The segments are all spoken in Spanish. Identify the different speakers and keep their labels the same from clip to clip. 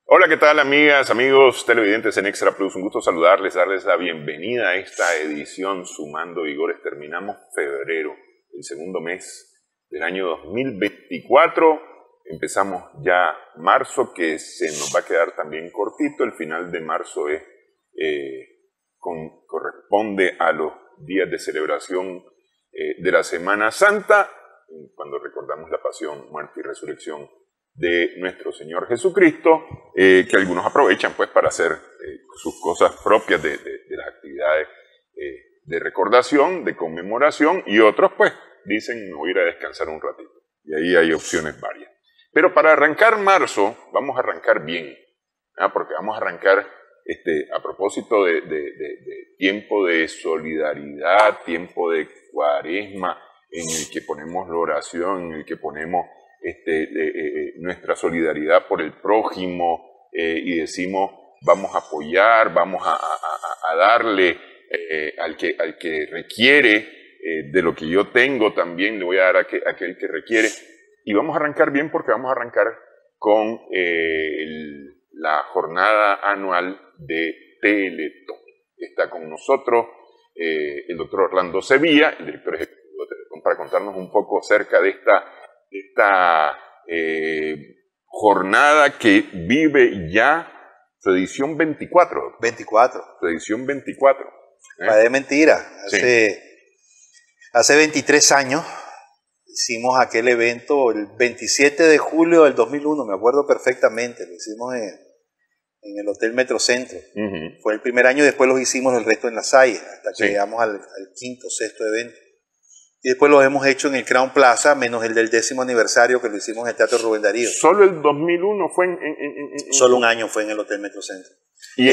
Speaker 1: Hola, ¿qué tal, amigas, amigos televidentes en Extra Plus? Un gusto saludarles, darles la bienvenida a esta edición Sumando Vigores. Terminamos febrero, el segundo mes del año 2024. Empezamos ya marzo, que se nos va a quedar también cortito. El final de marzo corresponde a los días de celebración de la Semana Santa, cuando recordamos la pasión, muerte y resurrección de nuestro Señor Jesucristo, que algunos aprovechan pues para hacer sus cosas propias de las actividades de recordación, de conmemoración, y otros pues dicen, me voy a ir a descansar un ratito. Y ahí hay opciones varias. Pero para arrancar marzo, vamos a arrancar bien, porque vamos a arrancar a propósito de tiempo de solidaridad, tiempo de cuaresma, en el que ponemos la oración, en el que ponemos nuestra solidaridad por el prójimo, y decimos, vamos a apoyar, vamos a darle al que requiere de lo que yo tengo, también le voy a dar a aquel que requiere. Y vamos a arrancar bien porque vamos a arrancar con la jornada anual de Teletón. Está con nosotros el doctor Orlando Sevilla, el director ejecutivo de Teletón, para contarnos un poco acerca de esta jornada que vive ya su edición 24.
Speaker 2: 24.
Speaker 1: Su edición 24.
Speaker 2: De mentira.
Speaker 1: Sí.
Speaker 2: Hace 23 años hicimos aquel evento el 27 de julio del 2001, me acuerdo perfectamente. Lo hicimos en el Hotel Metrocentro. Fue el primer año y después los hicimos el resto en La Salle, hasta que llegamos al quinto, sexto evento. Y después los hemos hecho en el Crown Plaza, menos el del 10º aniversario que lo hicimos en el Teatro Rubén Darío.
Speaker 1: ¿Solo el 2001 fue
Speaker 2: Solo un año fue en el Hotel Metrocentro.
Speaker 1: Y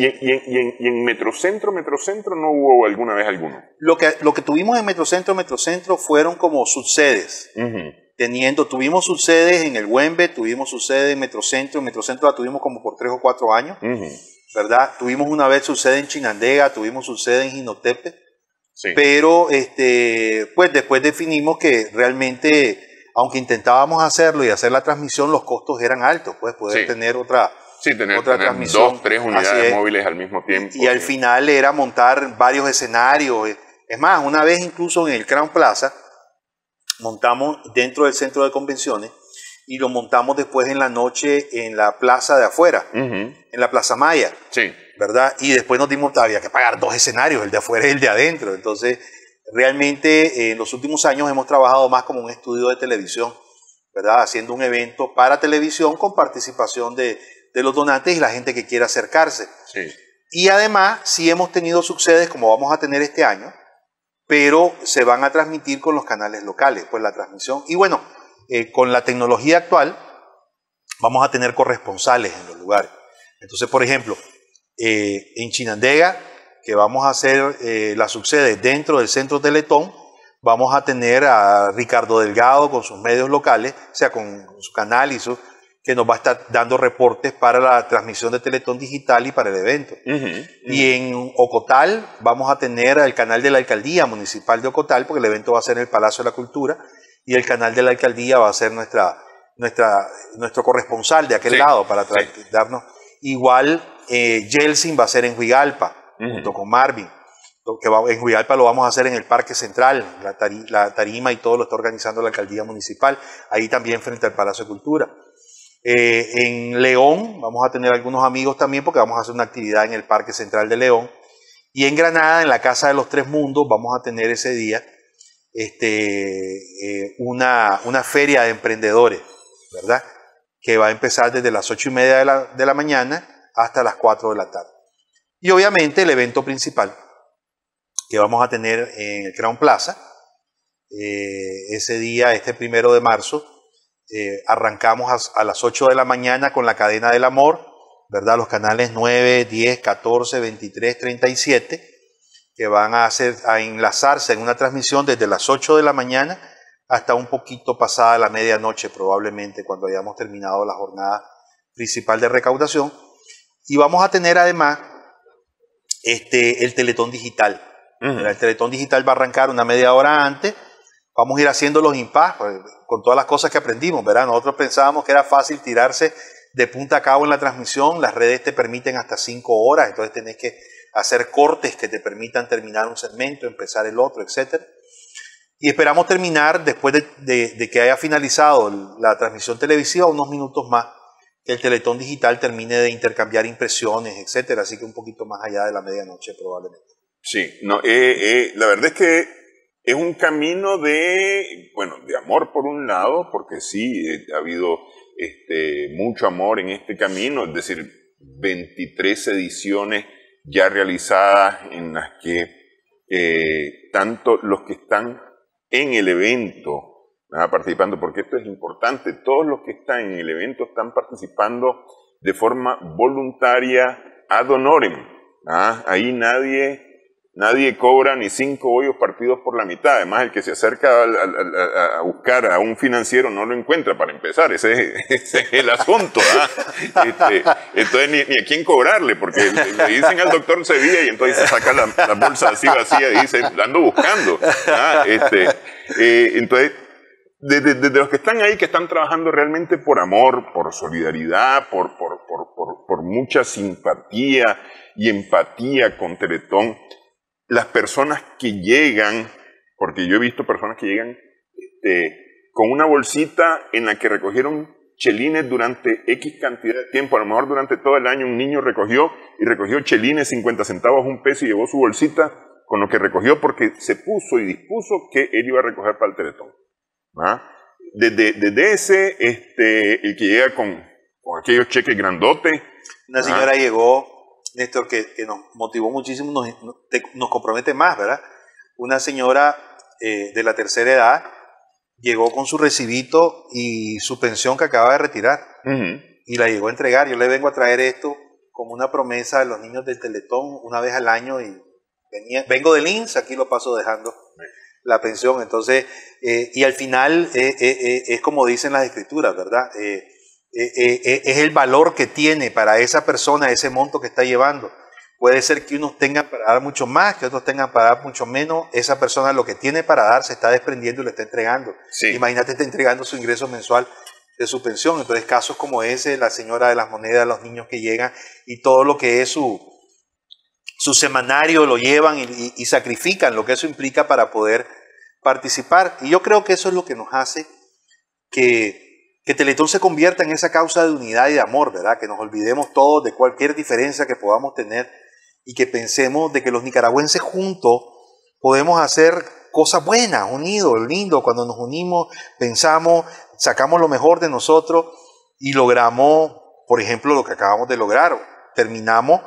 Speaker 1: en Metrocentro no hubo alguna vez alguno?
Speaker 2: Lo que tuvimos en Metrocentro fueron como subsedes. Tuvimos subsedes en el Wembe, tuvimos subsede en Metrocentro la tuvimos como por 3 o 4 años, ¿verdad? Tuvimos una vez subsede en Chinandega, tuvimos subsede en Jinotepe. Sí. Pero pues después definimos que realmente, aunque intentábamos hacerlo y hacer la transmisión, los costos eran altos, pues poder tener otra transmisión.
Speaker 1: 2, 3 unidades móviles al mismo tiempo.
Speaker 2: Y al final era montar varios escenarios. Es más, una vez incluso en el Crown Plaza, montamos dentro del centro de convenciones y lo montamos después en la noche en la plaza de afuera, en la Plaza Maya. Sí. ¿Verdad? Y después nos dimos, había que pagar 2 escenarios, el de afuera y el de adentro. Entonces, realmente en los últimos años hemos trabajado más como un estudio de televisión, ¿verdad? Haciendo un evento para televisión con participación de los donantes y la gente que quiera acercarse. Sí. Y además, sí hemos tenido subsedes, como vamos a tener este año, pero se van a transmitir con los canales locales, pues la transmisión. Y bueno, con la tecnología actual, vamos a tener corresponsales en los lugares. Entonces, por ejemplo, en Chinandega, que vamos a hacer la subsede dentro del Centro Teletón, vamos a tener a Ricardo Delgado con sus medios locales, o sea, con su canal que nos va a estar dando reportes para la transmisión de Teletón Digital y para el evento. Y en Ocotal vamos a tener el canal de la Alcaldía Municipal de Ocotal, porque el evento va a ser en el Palacio de la Cultura, y el canal de la Alcaldía va a ser nuestro corresponsal de aquel lado para darnos. Igual Yeltsin va a ser en Huigalpa, junto con Marvin. En Huigalpa lo vamos a hacer en el Parque Central, la tarima y todo lo está organizando la Alcaldía Municipal, ahí también frente al Palacio de Cultura. En León vamos a tener algunos amigos también porque vamos a hacer una actividad en el Parque Central de León. Y en Granada, en la Casa de los Tres Mundos, vamos a tener ese día una feria de emprendedores, ¿verdad? Que va a empezar desde las 8:30 de la mañana hasta las 4 de la tarde. Y obviamente el evento principal que vamos a tener en el Crown Plaza, ese día, 1 de marzo, arrancamos a las 8 de la mañana con la Cadena del Amor, ¿verdad? Los canales 9, 10, 14, 23, 37, que van a enlazarse en una transmisión desde las 8 de la mañana hasta un poquito pasada la medianoche, probablemente, cuando hayamos terminado la jornada principal de recaudación. Y vamos a tener además el Teletón Digital. El Teletón Digital va a arrancar una media hora antes. Vamos a ir haciendo los impas con todas las cosas que aprendimos, ¿verdad? Nosotros pensábamos que era fácil tirarse de punta a cabo en la transmisión. Las redes te permiten hasta 5 horas, entonces tenés que hacer cortes que te permitan terminar un segmento, empezar el otro, etc. Y esperamos terminar, después de que haya finalizado la transmisión televisiva, unos minutos más, que el Teletón Digital termine de intercambiar impresiones, etc. Así que un poquito más allá de la medianoche probablemente.
Speaker 1: Sí, no, la verdad es que es un camino de amor por un lado, porque sí, ha habido mucho amor en este camino, es decir, 23 ediciones ya realizadas en las que tanto los que están en el evento participando, porque esto es importante, todos los que están en el evento están participando de forma voluntaria ad honorem. Ahí nadie cobra ni 5 bollos partidos por la mitad. Además, el que se acerca a buscar a un financiero no lo encuentra, para empezar. Ese es el asunto. Entonces, ni a quién cobrarle, porque le dicen al doctor Sevilla y entonces se saca la bolsa así vacía y dice, la ando buscando. Entonces, desde los que están ahí, que están trabajando realmente por amor, por solidaridad, por mucha simpatía y empatía con Teletón, las personas que llegan, porque yo he visto personas que llegan con una bolsita en la que recogieron chelines durante X cantidad de tiempo, a lo mejor durante todo el año un niño recogió chelines, 50 centavos, $1 y llevó su bolsita con lo que recogió porque se puso y dispuso que él iba a recoger para el Teletón. Desde ese, el que llega con aquellos cheques grandotes.
Speaker 2: Una señora llegó, Néstor, que nos motivó muchísimo, nos compromete más, ¿verdad? Una señora de la tercera edad llegó con su recibito y su pensión que acaba de retirar. Y la llegó a entregar. Yo le vengo a traer esto como una promesa de los niños del Teletón una vez al año y vengo del INSS, aquí lo paso dejando la pensión. Entonces, y al final es como dicen las escrituras, ¿verdad? Es el valor que tiene para esa persona ese monto que está llevando. Puede ser que unos tengan para dar mucho más, que otros tengan para dar mucho menos. Esa persona lo que tiene para dar se está desprendiendo y le está entregando. Sí. Imagínate, está entregando su ingreso mensual de su pensión. Entonces, casos como ese, la señora de las monedas, los niños que llegan y todo lo que es su semanario lo llevan y sacrifican lo que eso implica para poder participar. Y yo creo que eso es lo que nos hace que Teletón se convierta en esa causa de unidad y de amor, ¿verdad? Que nos olvidemos todos de cualquier diferencia que podamos tener y que pensemos de que los nicaragüenses juntos podemos hacer cosas buenas, unidos, lindo. Cuando nos unimos, pensamos, sacamos lo mejor de nosotros y logramos, por ejemplo, lo que acabamos de lograr. Terminamos,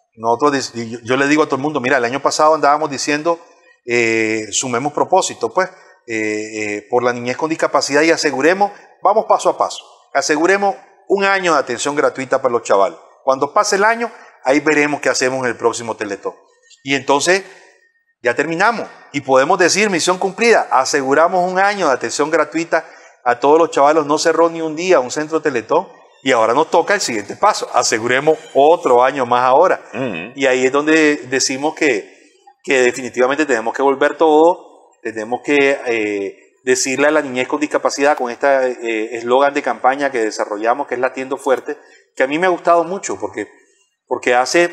Speaker 2: yo le digo a todo el mundo, mira, el año pasado andábamos diciendo, sumemos propósito, pues, por la niñez con discapacidad y aseguremos, vamos paso a paso, aseguremos un año de atención gratuita para los chavales. Cuando pase el año, ahí veremos qué hacemos en el próximo Teletón. Y entonces ya terminamos y podemos decir, misión cumplida, aseguramos un año de atención gratuita a todos los chavalos, no cerró ni un día un centro Teletón y ahora nos toca el siguiente paso, aseguremos otro año más ahora. Y ahí es donde decimos que definitivamente tenemos que volver todo, tenemos que decirle a la niñez con discapacidad con este eslogan de campaña que desarrollamos, que es Latiendo Fuerte, que a mí me ha gustado mucho porque hace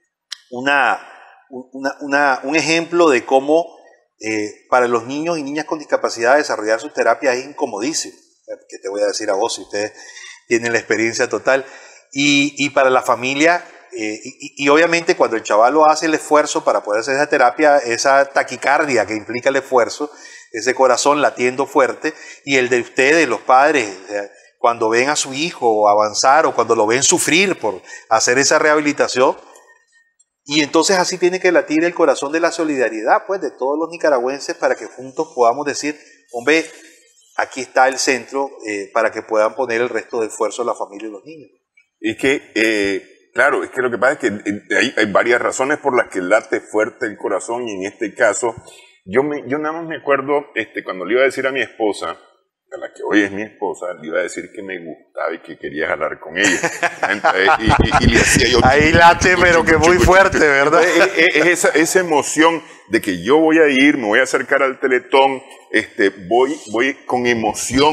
Speaker 2: un ejemplo de cómo para los niños y niñas con discapacidad desarrollar su terapia es incomodísimo. ¿Qué te voy a decir a vos si ustedes tienen la experiencia total? Y para la familia, y obviamente cuando el chaval lo hace el esfuerzo para poder hacer esa terapia, esa taquicardia que implica el esfuerzo, ese corazón latiendo fuerte, y el de ustedes, los padres, cuando ven a su hijo avanzar o cuando lo ven sufrir por hacer esa rehabilitación, y entonces así tiene que latir el corazón de la solidaridad, pues, de todos los nicaragüenses para que juntos podamos decir, hombre, aquí está el centro para que puedan poner el resto de esfuerzo la familia y los niños.
Speaker 1: Es que, claro, es que lo que pasa es que hay varias razones por las que late fuerte el corazón y en este caso, yo nada más me acuerdo cuando le iba a decir a mi esposa, a la que hoy es mi esposa, le iba a decir que me gustaba y que quería jalar con ella. Y le hacía yo...
Speaker 2: Ahí late, pero que muy fuerte, ¿verdad?
Speaker 1: Es esa emoción de que yo voy a ir, me voy a acercar al Teletón, voy con emoción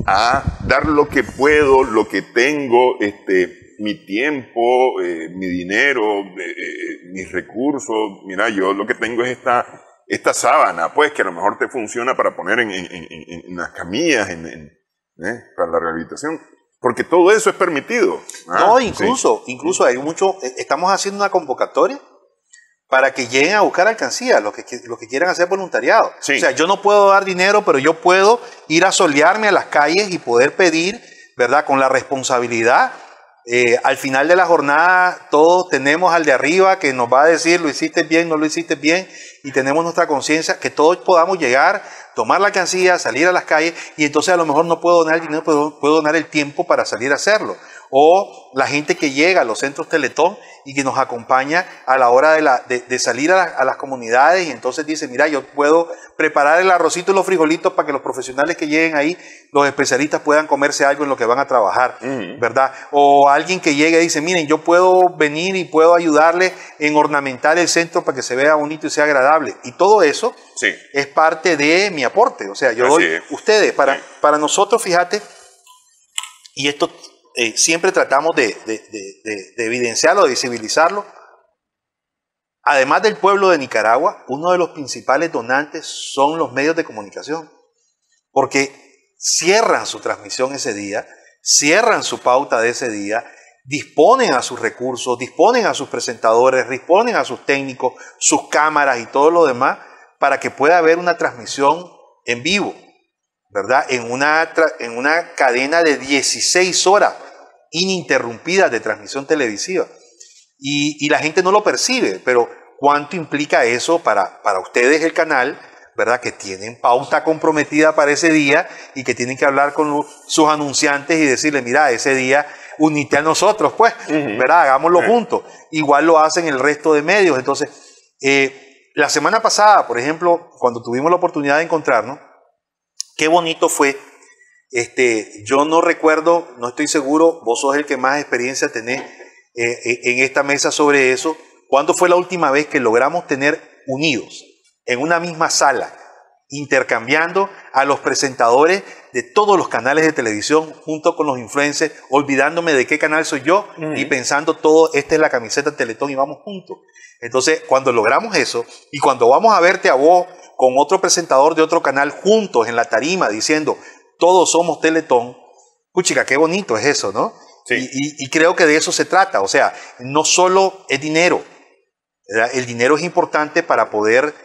Speaker 1: a dar lo que puedo, lo que tengo, mi tiempo, mi dinero, mis recursos. Mira, yo lo que tengo es esta sábana, pues, que a lo mejor te funciona para poner en las camillas, para la rehabilitación. Porque todo eso es permitido.
Speaker 2: No, incluso hay mucho, estamos haciendo una convocatoria para que lleguen a buscar alcancía, los que quieran hacer voluntariado.
Speaker 1: Sí.
Speaker 2: O sea, yo no puedo dar dinero, pero yo puedo ir a solearme a las calles y poder pedir, ¿verdad? Con la responsabilidad. Al final de la jornada todos tenemos al de arriba que nos va a decir lo hiciste bien, no lo hiciste bien, y tenemos nuestra conciencia, que todos podamos llegar, tomar la alcancía, salir a las calles, y entonces a lo mejor no puedo donar el dinero, pero puedo donar el tiempo para salir a hacerlo. O la gente que llega a los centros Teletón y que nos acompaña a la hora de salir a las comunidades, y entonces dice, mira, yo puedo preparar el arrocito y los frijolitos para que los profesionales que lleguen ahí, los especialistas, puedan comerse algo en lo que van a trabajar, ¿verdad? O alguien que llegue y dice, miren, yo puedo venir y puedo ayudarle en ornamentar el centro para que se vea bonito y sea agradable. Y todo eso es parte de mi aporte. O sea, yo doy ustedes, para nosotros, fíjate, y esto siempre tratamos de evidenciarlo, de visibilizarlo. Además del pueblo de Nicaragua, uno de los principales donantes son los medios de comunicación, porque cierran su transmisión ese día, cierran su pauta de ese día, disponen a sus recursos, disponen a sus presentadores, disponen a sus técnicos, sus cámaras y todo lo demás, para que pueda haber una transmisión en vivo, ¿verdad? En una cadena de 16 horas ininterrumpidas de transmisión televisiva. Y la gente no lo percibe, pero ¿cuánto implica eso para ustedes, el canal, ¿verdad? Que tienen pauta comprometida para ese día y que tienen que hablar con sus anunciantes y decirle, mira, ese día unite a nosotros, pues, ¿verdad? Hagámoslo juntos. Igual lo hacen el resto de medios. Entonces, la semana pasada, por ejemplo, cuando tuvimos la oportunidad de encontrarnos, qué bonito fue. Yo no recuerdo, no estoy seguro, vos sos el que más experiencia tenés en esta mesa sobre eso. ¿Cuándo fue la última vez que logramos tener unidos en una misma sala, intercambiando a los presentadores de todos los canales de televisión junto con los influencers, olvidándome de qué canal soy yo y pensando todo, esta es la camiseta de Teletón y vamos juntos? Entonces, cuando logramos eso y cuando vamos a verte a vos con otro presentador de otro canal juntos en la tarima diciendo todos somos Teletón, puchica, qué bonito es eso, ¿no? Sí. Y creo que de eso se trata. O sea, no solo es dinero, ¿verdad? El dinero es importante para poder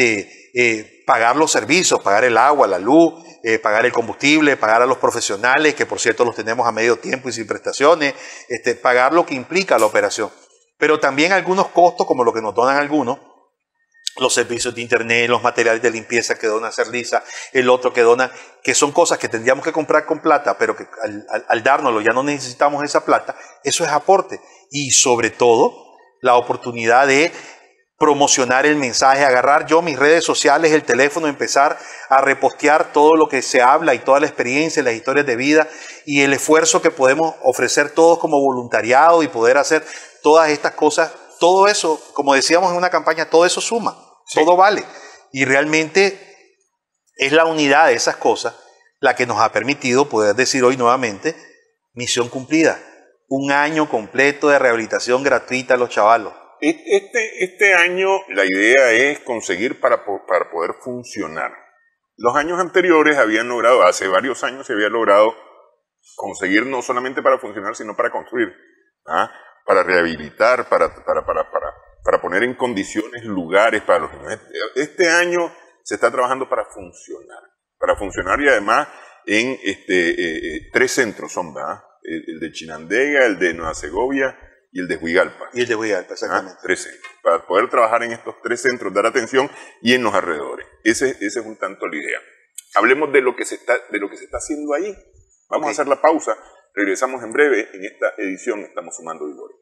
Speaker 2: pagar los servicios, pagar el agua, la luz, pagar el combustible, pagar a los profesionales, que por cierto los tenemos a medio tiempo y sin prestaciones, pagar lo que implica la operación. Pero también algunos costos, como lo que nos donan algunos, los servicios de internet, los materiales de limpieza que dona Cerlisa, el otro que dona, que son cosas que tendríamos que comprar con plata, pero que al dárnoslo ya no necesitamos esa plata. Eso es aporte. Y sobre todo, la oportunidad de promocionar el mensaje, agarrar yo mis redes sociales, el teléfono, empezar a repostear todo lo que se habla y toda la experiencia, las historias de vida y el esfuerzo que podemos ofrecer todos como voluntariado y poder hacer todas estas cosas. Todo eso, como decíamos en una campaña, todo eso suma. Sí. Todo vale. Y realmente es la unidad de esas cosas la que nos ha permitido poder decir hoy nuevamente, misión cumplida. Un año completo de rehabilitación gratuita a los chavalos.
Speaker 1: Este año la idea es conseguir para poder funcionar. Los años anteriores habían logrado, hace varios años se había logrado conseguir no solamente para funcionar, sino para construir, para rehabilitar, para poner en condiciones lugares para los niños. Este año se está trabajando para funcionar y además en 3 centros son, ¿verdad? El de Chinandega, el de Nueva Segovia y el de Huigalpa.
Speaker 2: Y el de Huigalpa, exactamente.
Speaker 1: 3 centros. Para poder trabajar en estos 3 centros, dar atención y en los alrededores. Ese es un tanto la idea. Hablemos de lo que se está haciendo ahí. Vamos a hacer la pausa. Regresamos en breve. En esta edición estamos sumando vigores.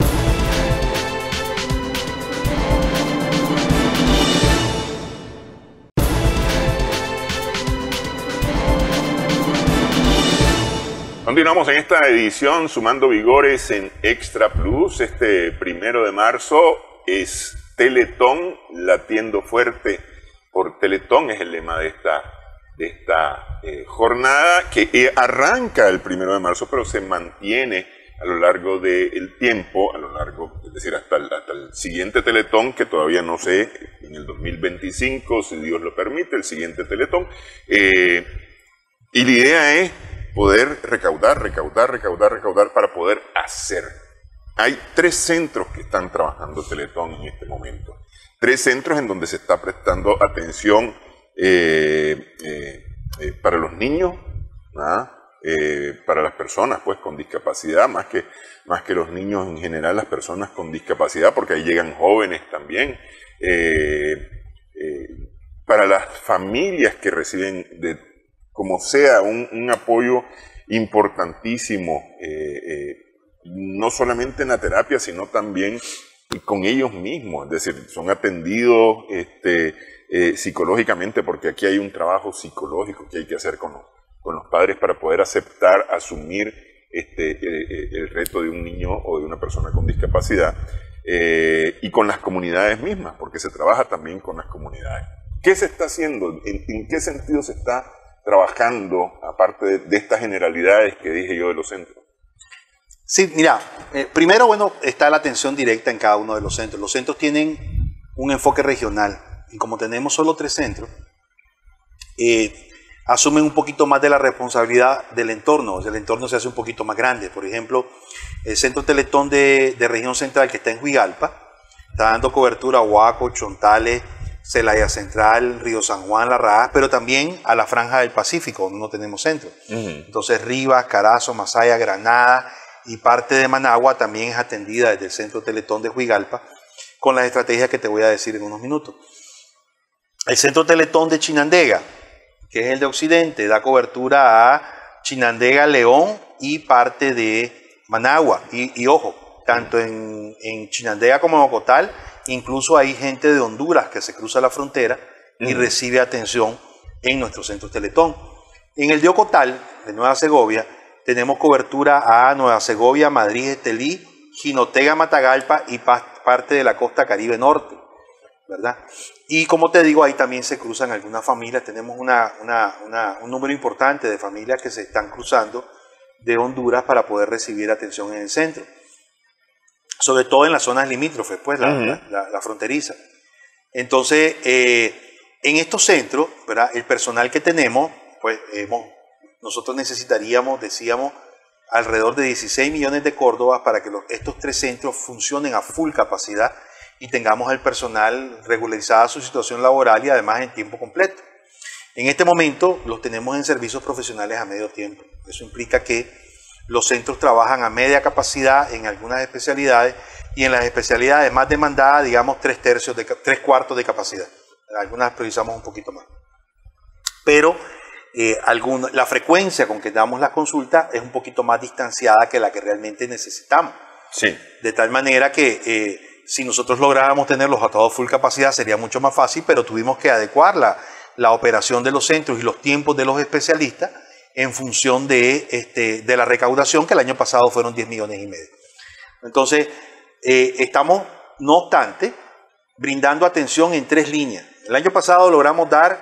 Speaker 1: Continuamos en esta edición Sumando Vigores en Extra Plus. 1 de marzo es Teletón, latiendo fuerte por Teletón, es el lema de esta jornada que arranca el 1 de marzo, pero se mantiene a lo largo del tiempo, es decir, hasta el siguiente Teletón, que todavía no sé, en el 2025, si Dios lo permite, el siguiente Teletón. Y la idea es poder recaudar para poder hacer. Hay 3 centros que están trabajando Teletón en este momento. 3 centros en donde se está prestando atención para los niños, para las personas pues con discapacidad, más que los niños en general, las personas con discapacidad, porque ahí llegan jóvenes también, para las familias que reciben como sea un apoyo importantísimo, no solamente en la terapia, sino también con ellos mismos, es decir, son atendidos psicológicamente, porque aquí hay un trabajo psicológico que hay que hacer con los padres para poder aceptar, asumir el reto de un niño o de una persona con discapacidad, y con las comunidades mismas, porque se trabaja también con las comunidades. ¿Qué se está haciendo? ¿En qué sentido se está trabajando, aparte de estas generalidades que dije yo de los centros?
Speaker 2: Sí, mira, primero, bueno, está la atención directa en cada uno de los centros. Los centros tienen un enfoque regional y como tenemos solo 3 centros, asumen un poquito más de la responsabilidad del entorno. O sea, el entorno se hace un poquito más grande. Por ejemplo, el Centro Teletón de Región Central, que está en Huigalpa, está dando cobertura a Huaco, Chontales, Celaya Central, Río San Juan, La Raja, pero también a la Franja del Pacífico, donde no tenemos centro. Entonces, Rivas, Carazo, Masaya, Granada y parte de Managua también es atendida desde el Centro Teletón de Huigalpa, con las estrategias que te voy a decir en unos minutos. El Centro Teletón de Chinandega, que es el de Occidente, da cobertura a Chinandega, León y parte de Managua. Y ojo, tanto en Chinandega como en Ocotal, incluso hay gente de Honduras que se cruza la frontera y recibe atención en nuestro Centro Teletón. En el de Ocotal, de Nueva Segovia, tenemos cobertura a Nueva Segovia, Madrid, Estelí, Jinotega, Matagalpa y parte de la costa Caribe Norte, ¿verdad? Y como te digo, ahí también se cruzan algunas familias. Tenemos un número importante de familias que se están cruzando de Honduras para poder recibir atención en el centro. Sobre todo en las zonas limítrofes, pues, la fronteriza. Entonces, en estos centros, ¿verdad? El personal que tenemos, pues, nosotros necesitaríamos, decíamos, alrededor de 16 millones de córdobas para que estos 3 centros funcionen a full capacidad y tengamos el personal regularizada su situación laboral y además en tiempo completo. En este momento los tenemos en servicios profesionales a medio tiempo. Eso implica que los centros trabajan a media capacidad en algunas especialidades y en las especialidades más demandadas, digamos, 3/4 de capacidad. Algunas priorizamos un poquito más. Pero la frecuencia con que damos las consultas es un poquito más distanciada que la que realmente necesitamos.
Speaker 1: Sí.
Speaker 2: De tal manera que si nosotros lográramos tenerlos a todos full capacidad sería mucho más fácil, pero tuvimos que adecuar la operación de los centros y los tiempos de los especialistas en función de la recaudación, que el año pasado fueron 10 millones y medio. Entonces, estamos, no obstante, brindando atención en 3 líneas. El año pasado logramos dar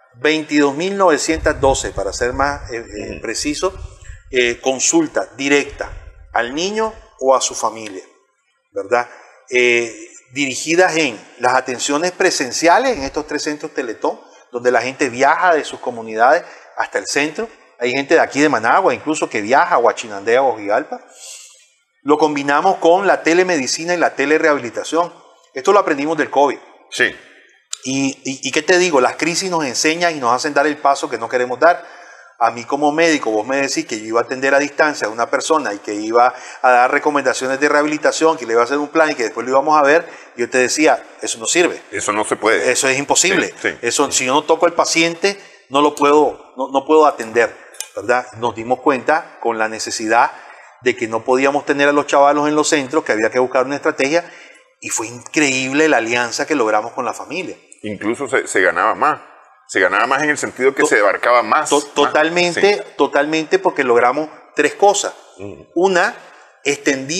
Speaker 2: 22.912, para ser más preciso, consultas directas al niño o a su familia, ¿verdad? Dirigidas en las atenciones presenciales en estos 3 centros Teletón, donde la gente viaja de sus comunidades hasta el centro. Hay gente de aquí de Managua incluso que viaja a Chinandega o Huigalpa. Lo combinamos con la telemedicina y la telerehabilitación. Esto lo aprendimos del COVID.
Speaker 1: Sí.
Speaker 2: Y ¿qué te digo? Las crisis nos enseñan y nos hacen dar el paso que no queremos dar. A mí como médico, vos me decís que yo iba a atender a distancia a una persona y que iba a dar recomendaciones de rehabilitación, que le iba a hacer un plan y que después lo íbamos a ver. Yo te decía, eso no sirve.
Speaker 1: Eso no se puede.
Speaker 2: Eso es imposible.
Speaker 1: Sí.
Speaker 2: Eso, si yo no toco al paciente, no puedo atender, ¿verdad? Nos dimos cuenta con la necesidad de que no podíamos tener a los chavalos en los centros, que había que buscar una estrategia, y fue increíble la alianza que logramos con la familia.
Speaker 1: Incluso se ganaba más. Se ganaba más en el sentido que se abarcaba más.
Speaker 2: Totalmente, porque logramos 3 cosas. Una, extendimos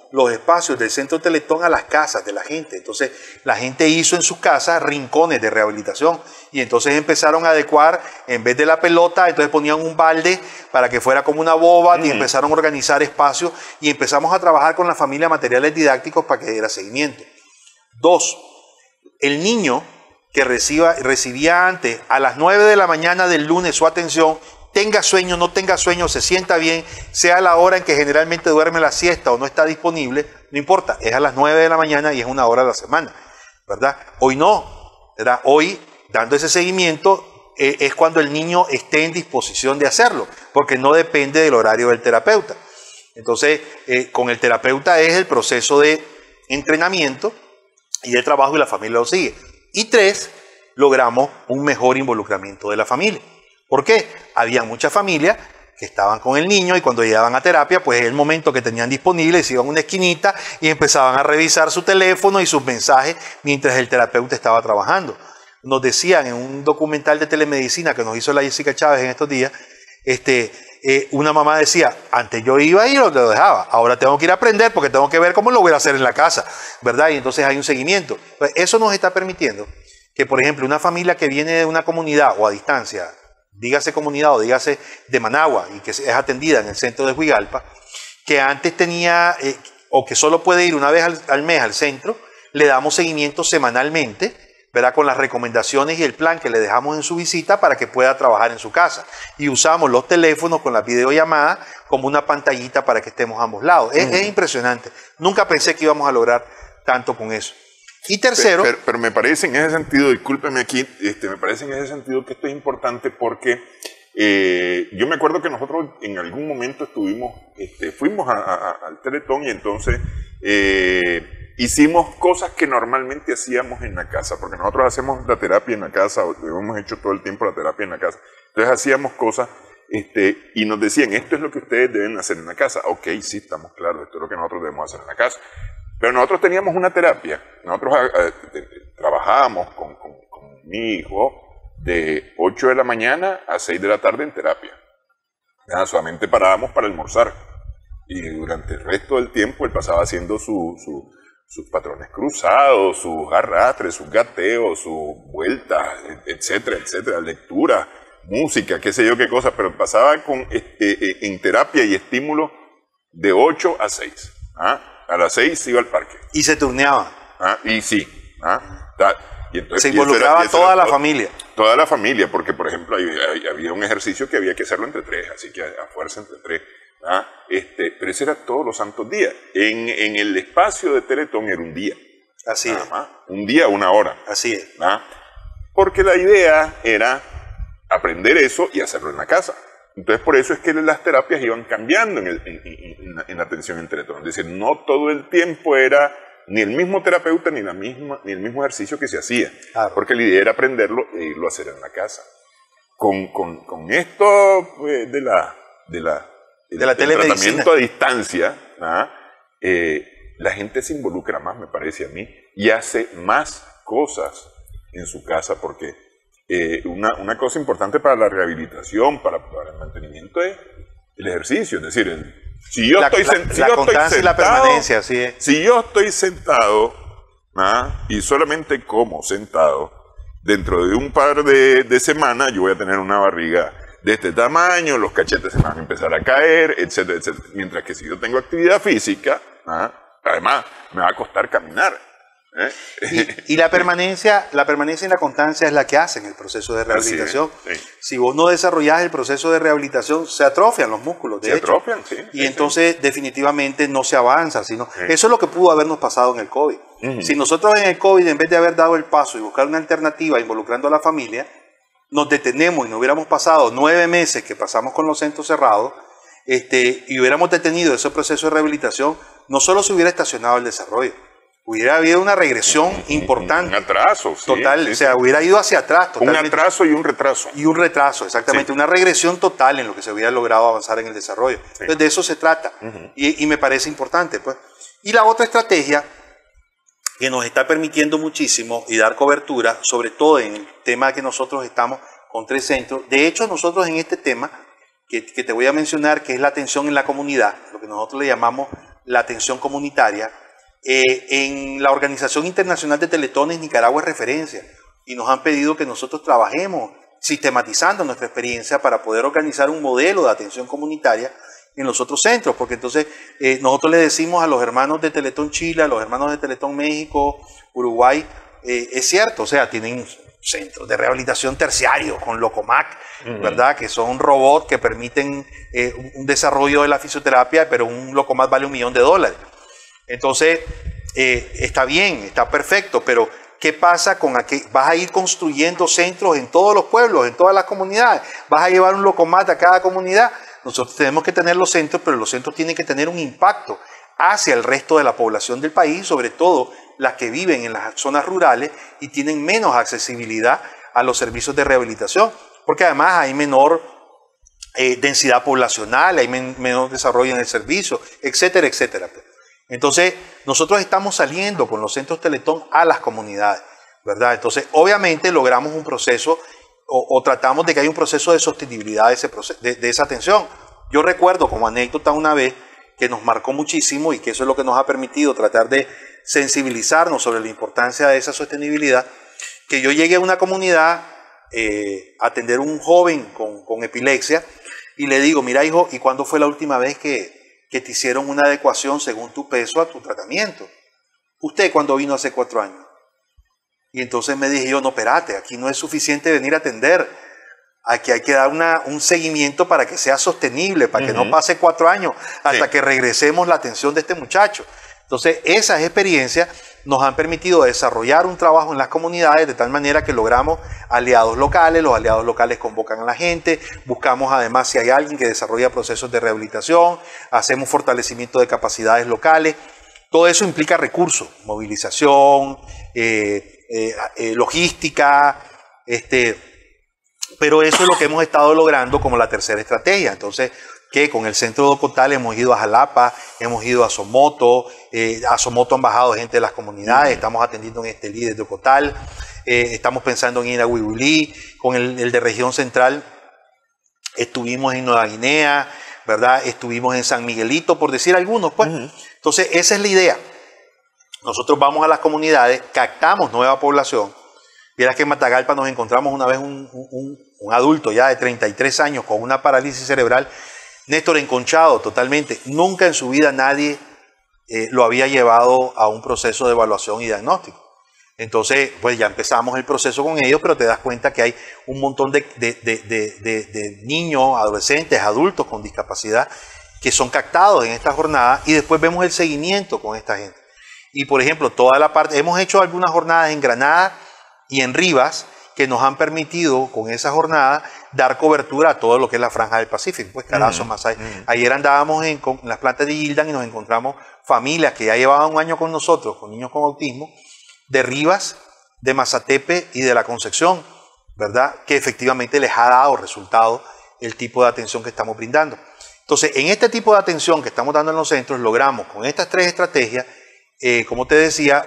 Speaker 2: los espacios del Centro Teletón a las casas de la gente. Entonces, la gente hizo en sus casas rincones de rehabilitación y entonces empezaron a adecuar, en vez de la pelota, entonces ponían un balde para que fuera como una boba y empezaron a organizar espacios y empezamos a trabajar con la familia materiales didácticos para que diera seguimiento. 2, el niño que recibía antes a las 9 de la mañana del lunes su atención, tenga sueño, no tenga sueño, se sienta bien, sea la hora en que generalmente duerme la siesta o no está disponible, no importa, es a las 9 de la mañana y es una hora a la semana, ¿verdad? Hoy no, ¿verdad? Hoy, dando ese seguimiento, es cuando el niño esté en disposición de hacerlo, porque no depende del horario del terapeuta. Entonces, con el terapeuta es el proceso de entrenamiento y de trabajo y la familia lo sigue. Y 3, logramos un mejor involucramiento de la familia. ¿Por qué? Había muchas familias que estaban con el niño y cuando llegaban a terapia, pues es el momento que tenían disponible, se iban a una esquinita y empezaban a revisar su teléfono y sus mensajes mientras el terapeuta estaba trabajando. Nos decían en un documental de telemedicina que nos hizo la Jessica Chávez en estos días, una mamá decía, antes yo iba y lo dejaba, ahora tengo que ir a aprender porque tengo que ver cómo lo voy a hacer en la casa, ¿verdad? Y entonces hay un seguimiento. Pues eso nos está permitiendo que, por ejemplo, una familia que viene de una comunidad o a distancia, dígase comunidad o dígase de Managua y que es atendida en el centro de Huigalpa, que antes tenía o que solo puede ir una vez al mes al centro, le damos seguimiento semanalmente, ¿verdad? Con las recomendaciones y el plan que le dejamos en su visita para que pueda trabajar en su casa. Y usamos los teléfonos con las videollamadas como una pantallita para que estemos a ambos lados. Es impresionante. Nunca pensé que íbamos a lograr tanto con eso. Y tercero...
Speaker 1: Pero me parece en ese sentido, discúlpeme aquí, me parece en ese sentido que esto es importante porque yo me acuerdo que nosotros en algún momento fuimos al Teletón y entonces hicimos cosas que normalmente hacíamos en la casa, porque nosotros hacemos la terapia en la casa, hemos hecho todo el tiempo la terapia en la casa, entonces hacíamos cosas y nos decían, esto es lo que ustedes deben hacer en la casa. Ok, sí, estamos claros, esto es lo que nosotros debemos hacer en la casa. Pero nosotros teníamos una terapia, nosotros trabajábamos con mi hijo de 8 de la mañana a 6 de la tarde en terapia. Solamente parábamos para almorzar y durante el resto del tiempo él pasaba haciendo sus patrones cruzados, sus arrastres, sus gateos, sus vueltas, etcétera, etcétera, lectura, música, qué sé yo qué cosa, pero pasaba en terapia y estímulo de 8 a 6. A las 6 iba al parque.
Speaker 2: Y se turneaba.
Speaker 1: Y sí. Y entonces,
Speaker 2: se involucraba toda la familia.
Speaker 1: Toda la familia, porque por ejemplo había un ejercicio que había que hacerlo entre 3, así que a fuerza entre 3. Pero ese era todos los santos días. En el espacio de Teletón era un día.
Speaker 2: Así es.
Speaker 1: Un día, 1 hora.
Speaker 2: Así es.
Speaker 1: Porque la idea era aprender eso y hacerlo en la casa. Entonces, por eso es que las terapias iban cambiando en la atención en Teletón. Es decir, no todo el tiempo era ni el mismo terapeuta ni el mismo ejercicio que se hacía. Claro. Porque la idea era aprenderlo e irlo a hacer en la casa. Con esto del tratamiento a distancia, la gente se involucra más, me parece a mí, y hace más cosas en su casa porque... una cosa importante para la rehabilitación, para el mantenimiento es el ejercicio. Es decir, si yo estoy sentado,
Speaker 2: y la permanencia, así es.
Speaker 1: Si yo estoy sentado y solamente como sentado, dentro de un par de semanas yo voy a tener una barriga de este tamaño, los cachetes se van a empezar a caer, etcétera, etcétera. Mientras que si yo tengo actividad física, además me va a costar caminar.
Speaker 2: Y la permanencia y la constancia es la que hacen el proceso de rehabilitación. Sí. Si vos no desarrollás el proceso de rehabilitación, se atrofian los músculos, de hecho. Y entonces definitivamente no se avanza. Eso es lo que pudo habernos pasado en el COVID. Si nosotros en el COVID, en vez de haber dado el paso y buscar una alternativa involucrando a la familia, nos detenemos y no hubiéramos pasado 9 meses que pasamos con los centros cerrados y hubiéramos detenido ese proceso de rehabilitación, no solo se hubiera estacionado el desarrollo, hubiera habido una regresión importante.
Speaker 1: Un atraso,
Speaker 2: total, o sea, hubiera ido hacia atrás.
Speaker 1: Totalmente. Un atraso y un retraso.
Speaker 2: Y un retraso, exactamente. Una regresión total en lo que se hubiera logrado avanzar en el desarrollo. Entonces, de eso se trata. Y me parece importante, pues. Y la otra estrategia que nos está permitiendo muchísimo y dar cobertura, sobre todo en el tema que nosotros estamos con 3 centros. De hecho, nosotros en este tema, que te voy a mencionar, que es la atención en la comunidad, lo que nosotros le llamamos la atención comunitaria. En la Organización Internacional de Teletones, Nicaragua es referencia y nos han pedido que nosotros trabajemos sistematizando nuestra experiencia para poder organizar un modelo de atención comunitaria en los otros centros, porque entonces nosotros le decimos a los hermanos de Teletón Chile, a los hermanos de Teletón México, Uruguay, es cierto, o sea, tienen centros de rehabilitación terciarios con Locomac, ¿verdad? Que son robots que permiten un desarrollo de la fisioterapia, pero un Locomac vale $1 millón. Entonces, está bien, está perfecto, pero ¿qué pasa con aquel? Vas a ir construyendo centros en todos los pueblos, en todas las comunidades, vas a llevar un Locomat a cada comunidad. Nosotros tenemos que tener los centros, pero los centros tienen que tener un impacto hacia el resto de la población del país, sobre todo las que viven en las zonas rurales y tienen menos accesibilidad a los servicios de rehabilitación, porque además hay menor densidad poblacional, hay menor desarrollo en el servicio, etcétera, etcétera. Entonces, nosotros estamos saliendo con los centros Teletón a las comunidades, ¿verdad? Entonces, obviamente logramos un proceso o tratamos de que haya un proceso de sostenibilidad de esa atención. Yo recuerdo como anécdota una vez que nos marcó muchísimo y que eso es lo que nos ha permitido tratar de sensibilizarnos sobre la importancia de esa sostenibilidad, que yo llegué a una comunidad a atender a un joven con epilepsia y le digo, mira hijo, ¿y cuándo fue la última vez que te hicieron una adecuación según tu peso a tu tratamiento? ¿Usted cuándo vino hace 4 años? Y entonces me dije yo, no, espérate, aquí no es suficiente venir a atender. Aquí hay que dar un seguimiento para que sea sostenible, para que no pase 4 años hasta que regresemos la atención de este muchacho. Entonces, esas experiencias nos han permitido desarrollar un trabajo en las comunidades de tal manera que logramos aliados locales, los aliados locales convocan a la gente, buscamos además si hay alguien que desarrolla procesos de rehabilitación, hacemos fortalecimiento de capacidades locales. Todo eso implica recursos, movilización, logística, pero eso es lo que hemos estado logrando como la tercera estrategia. Entonces, que con el centro de Ocotal hemos ido a Jalapa, hemos ido a Somoto han bajado gente de las comunidades, estamos atendiendo en Estelí desde Ocotal, estamos pensando en ir a Huibilí, con el de región central estuvimos en Nueva Guinea, ¿verdad? Estuvimos en San Miguelito, por decir algunos, pues. Entonces, esa es la idea. Nosotros vamos a las comunidades, captamos nueva población. Vieras que en Matagalpa nos encontramos una vez un adulto ya de 33 años con una parálisis cerebral, Néstor, enconchado totalmente. Nunca en su vida nadie lo había llevado a un proceso de evaluación y diagnóstico. Entonces, pues ya empezamos el proceso con ellos, pero te das cuenta que hay un montón de niños, adolescentes, adultos con discapacidad que son captados en esta jornada y después vemos el seguimiento con esta gente. Y por ejemplo, toda la parte, hemos hecho algunas jornadas en Granada y en Rivas que nos han permitido con esa jornada dar cobertura a todo lo que es la franja del Pacífico, pues Carazo, Masay. Ayer andábamos con las plantas de Gildan y nos encontramos familias que ya llevaban un año con nosotros, con niños con autismo, de Rivas, de Mazatepe y de La Concepción, ¿verdad? Que efectivamente les ha dado resultado el tipo de atención que estamos brindando. Entonces, en este tipo de atención que estamos dando en los centros, logramos con estas 3 estrategias, como te decía,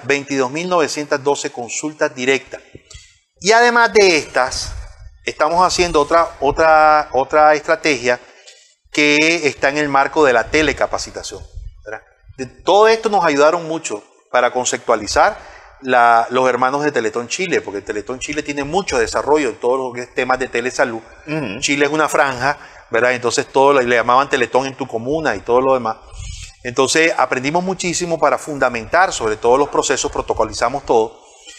Speaker 2: 22.912 consultas directas. Y además de estas, estamos haciendo otra estrategia que está en el marco de la telecapacitación, ¿verdad? Todo esto nos ayudaron mucho para conceptualizar los hermanos de Teletón Chile, porque Teletón Chile tiene mucho desarrollo en todos los temas de telesalud. Chile es una franja, ¿verdad? Entonces todo le llamaban Teletón en tu comuna y todo lo demás. Entonces aprendimos muchísimo para fundamentar sobre todos los procesos, protocolizamos todo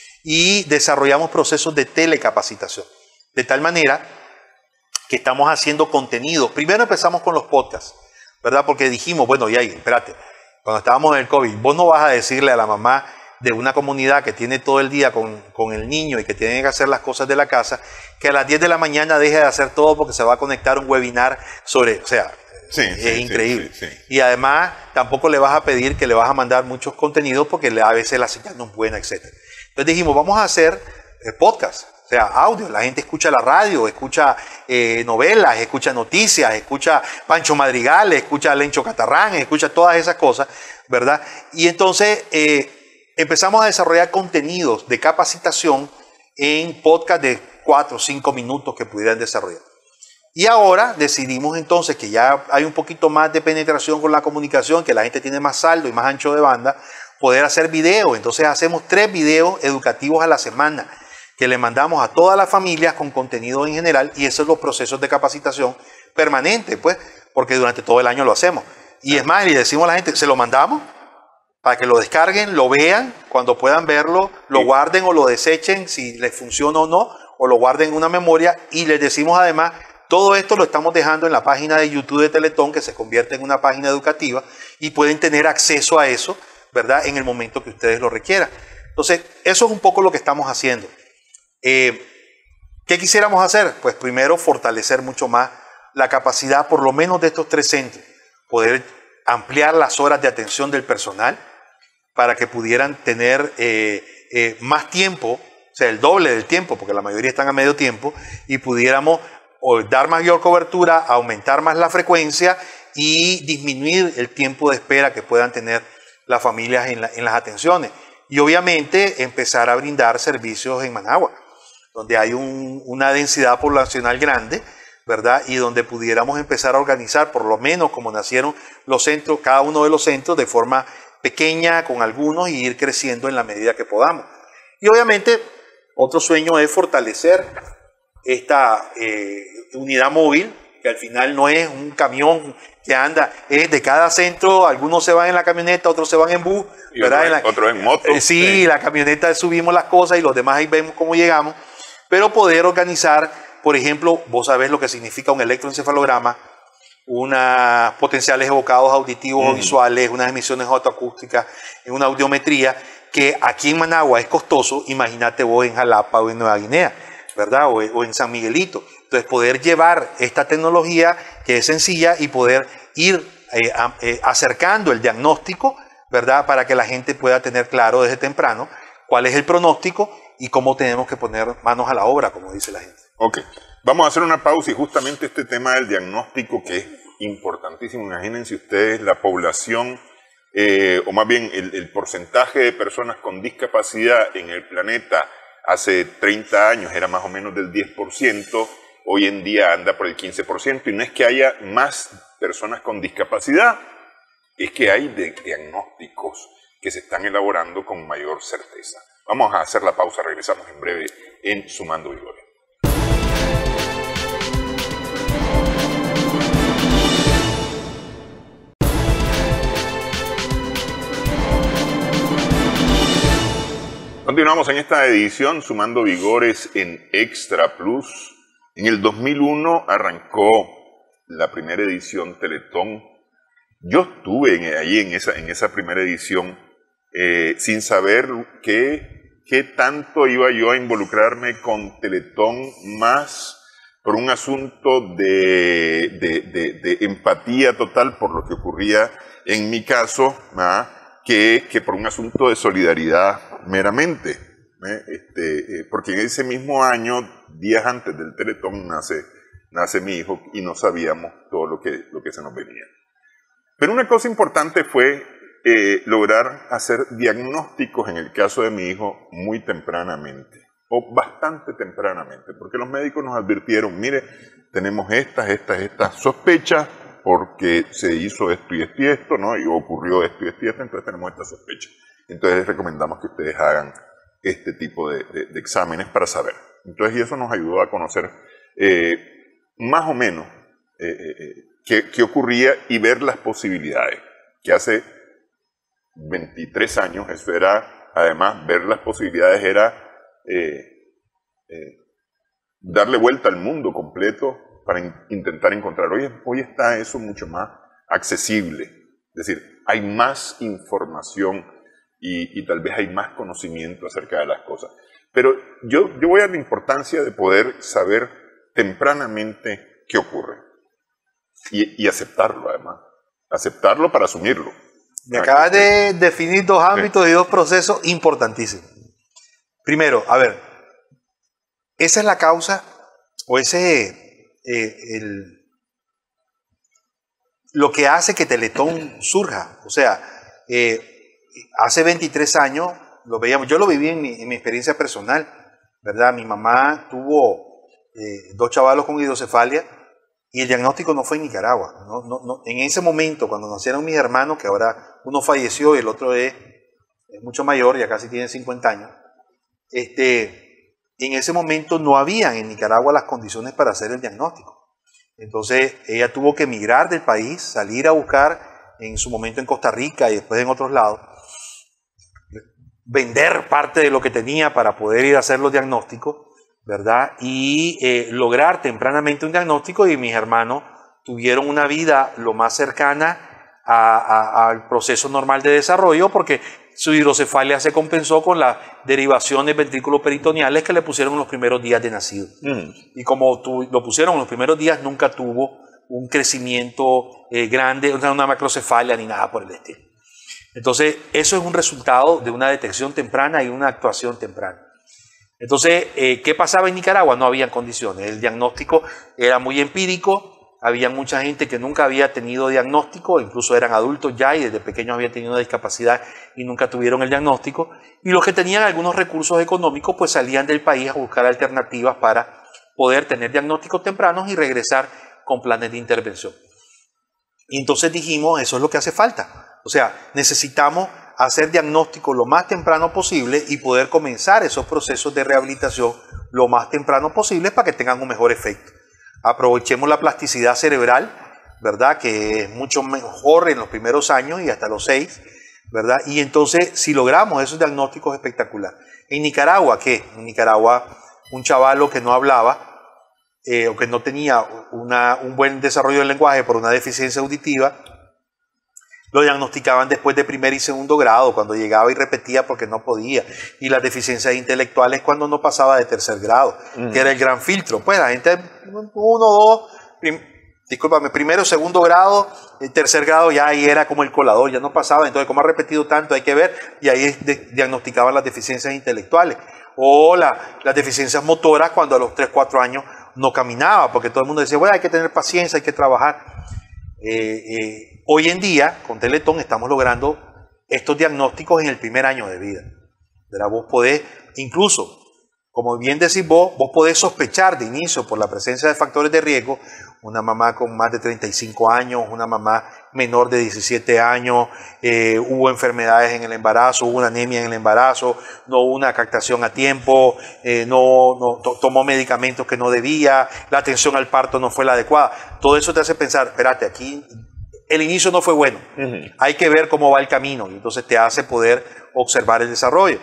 Speaker 2: y desarrollamos procesos de telecapacitación. De tal manera que estamos haciendo contenido. Primero empezamos con los podcasts, ¿verdad? Porque dijimos, bueno, ya, espérate, cuando estábamos en el COVID, vos no vas a decirle a la mamá de una comunidad que tiene todo el día con el niño y que tiene que hacer las cosas de la casa, que a las 10 de la mañana deje de hacer todo porque se va a conectar a un webinar sobre, o sea, es increíble. Sí. Y además tampoco le vas a pedir que le vas a mandar muchos contenidos porque a veces la señal no es buena, etc. Entonces dijimos, vamos a hacer podcast, o sea, audio. La gente escucha la radio, escucha novelas, escucha noticias, escucha Pancho Madrigal, escucha Lencho Catarrán, escucha todas esas cosas, ¿verdad? Y entonces empezamos a desarrollar contenidos de capacitación en podcast de 4 o 5 minutos que pudieran desarrollar. Y ahora decidimos entonces que ya hay un poquito más de penetración con la comunicación, que la gente tiene más saldo y más ancho de banda, poder hacer videos. Entonces hacemos 3 videos educativos a la semana que le mandamos a todas las familias con contenido en general, y esos son los procesos de capacitación permanente, pues, porque durante todo el año lo hacemos. Y es más, le decimos a la gente, se lo mandamos para que lo descarguen, lo vean, cuando puedan verlo, lo guarden o lo desechen, si les funciona o no, o lo guarden en una memoria, y les decimos además, todo esto lo estamos dejando en la página de YouTube de Teletón, que se convierte en una página educativa, y pueden tener acceso a eso, ¿verdad?, en el momento que ustedes lo requieran. Entonces, eso es un poco lo que estamos haciendo. ¿Qué quisiéramos hacer? Pues primero, fortalecer mucho más la capacidad, por lo menos de estos 3 centros, poder ampliar las horas de atención del personal para que pudieran tener más tiempo, o sea, el doble del tiempo, porque la mayoría están a medio tiempo, y pudiéramos dar mayor cobertura, aumentar más la frecuencia y disminuir el tiempo de espera que puedan tener las familias en las atenciones. Y obviamente empezar a brindar servicios en Managua, donde hay una densidad poblacional grande, ¿verdad? Y donde pudiéramos empezar a organizar, por lo menos como nacieron los centros, cada uno de los centros de forma pequeña con algunos, y ir creciendo en la medida que podamos. Y obviamente otro sueño es fortalecer esta unidad móvil, que al final no es un camión que anda, es de cada centro, algunos se van en la camioneta, otros se van en bus,
Speaker 1: y
Speaker 2: ¿verdad?
Speaker 1: Otros en moto.
Speaker 2: Sí, la camioneta subimos las cosas y los demás ahí vemos cómo llegamos, pero poder organizar, por ejemplo, vos sabés lo que significa un electroencefalograma, unos potenciales evocados auditivos o visuales, unas emisiones autoacústicas, una audiometría, que aquí en Managua es costoso, imagínate vos en Jalapa o en Nueva Guinea, ¿verdad? O en San Miguelito. Entonces, poder llevar esta tecnología que es sencilla y poder ir acercando el diagnóstico, ¿verdad? Para que la gente pueda tener claro desde temprano cuál es el pronóstico y cómo tenemos que poner manos a la obra, como dice la gente.
Speaker 1: Ok, vamos a hacer una pausa, y justamente este tema del diagnóstico, que es importantísimo. Imagínense ustedes la población, o más bien el porcentaje de personas con discapacidad en el planeta hace 30 años era más o menos del 10%, hoy en día anda por el 15%, y no es que haya más personas con discapacidad, es que hay diagnósticos que se están elaborando con mayor certeza. Vamos a hacer la pausa, regresamos en breve en Sumando Vigores. Continuamos en esta edición Sumando Vigores en Extra Plus. En el 2001 arrancó la primera edición Teletón. Yo estuve ahí en esa primera edición sin saber qué tanto iba yo a involucrarme con Teletón, más por un asunto de empatía total por lo que ocurría en mi caso, que por un asunto de solidaridad meramente, porque en ese mismo año, días antes del Teletón, nace mi hijo, y no sabíamos todo lo que se nos venía. Pero una cosa importante fue lograr hacer diagnósticos, en el caso de mi hijo, muy tempranamente, o bastante tempranamente, porque los médicos nos advirtieron: mire, tenemos estas sospechas, porque se hizo esto y esto y esto, ¿no? Y ocurrió esto y esto y esto, entonces tenemos esta sospecha. Entonces les recomendamos que ustedes hagan este tipo de exámenes para saber. Entonces, y eso nos ayudó a conocer más o menos qué ocurría, y ver las posibilidades. Que hace 23 años, eso era, además, ver las posibilidades era darle vuelta al mundo completo para intentar encontrar. Hoy está eso mucho más accesible. Es decir, hay más información y tal vez hay más conocimiento acerca de las cosas. Pero yo voy a la importancia de poder saber tempranamente qué ocurre. Y aceptarlo, además. Aceptarlo para asumirlo.
Speaker 2: Me acabas de definir 2 ámbitos y 2 procesos importantísimos. Primero, a ver, esa es la causa, o ese lo que hace que Teletón surja. O sea, hace 23 años lo veíamos, yo lo viví en mi experiencia personal, ¿verdad? Mi mamá tuvo 2 chavalos con hidrocefalia, Y el diagnóstico no fue en Nicaragua. En ese momento, cuando nacieron mis hermanos, que ahora uno falleció y el otro es mucho mayor, ya casi tiene 50 años, en ese momento no habían en Nicaragua las condiciones para hacer el diagnóstico. Entonces ella tuvo que emigrar del país, salir a buscar, en su momento en Costa Rica y después en otros lados, vender parte de lo que tenía para poder ir a hacer los diagnósticos, ¿verdad? Y lograr tempranamente un diagnóstico, y mis hermanos tuvieron una vida lo más cercana al proceso normal de desarrollo, porque su hidrocefalia se compensó con las derivaciones ventrículo-peritoneales que le pusieron en los primeros días de nacido. Y como lo pusieron en los primeros días, nunca tuvo un crecimiento grande, una macrocefalia ni nada por el estilo. Entonces, eso es un resultado de una detección temprana y una actuación temprana. Entonces, ¿qué pasaba en Nicaragua? No había condiciones. El diagnóstico era muy empírico. Había mucha gente que nunca había tenido diagnóstico, incluso eran adultos ya y desde pequeños habían tenido una discapacidad y nunca tuvieron el diagnóstico. Y los que tenían algunos recursos económicos, pues salían del país a buscar alternativas para poder tener diagnósticos tempranos y regresar con planes de intervención. Y entonces dijimos, eso es lo que hace falta. O sea, necesitamos hacer diagnóstico lo más temprano posible y poder comenzar esos procesos de rehabilitación lo más temprano posible para que tengan un mejor efecto. Aprovechemos la plasticidad cerebral, ¿verdad? Que es mucho mejor en los primeros años y hasta los 6, ¿verdad? Y entonces, si logramos esos diagnósticos, espectacular. En Nicaragua, ¿qué? En Nicaragua, un chavalo que no hablaba o que no tenía un buen desarrollo del lenguaje por una deficiencia auditiva, lo diagnosticaban después de primer y segundo grado, cuando llegaba y repetía porque no podía. Y las deficiencias intelectuales cuando no pasaba de tercer grado, que era el gran filtro. Pues la gente, 1, 2, primero, segundo grado, tercer grado, ya ahí era como el colador, ya no pasaba. Entonces, como ha repetido tanto, hay que ver, y ahí diagnosticaban las deficiencias intelectuales. O las deficiencias motoras cuando a los 3, 4 años no caminaba, porque todo el mundo decía, bueno, hay que tener paciencia, hay que trabajar. Hoy en día, con Teletón, estamos logrando estos diagnósticos en el primer año de vida. ¿Verdad? Vos podés, incluso, como bien decís vos podés sospechar de inicio por la presencia de factores de riesgo, una mamá con más de 35 años, una mamá menor de 17 años, hubo enfermedades en el embarazo, hubo una anemia en el embarazo, no hubo una captación a tiempo, tomó medicamentos que no debía, la atención al parto no fue la adecuada. Todo eso te hace pensar, espérate, aquí el inicio no fue bueno, hay que ver cómo va el camino, y entonces te hace poder observar el desarrollo.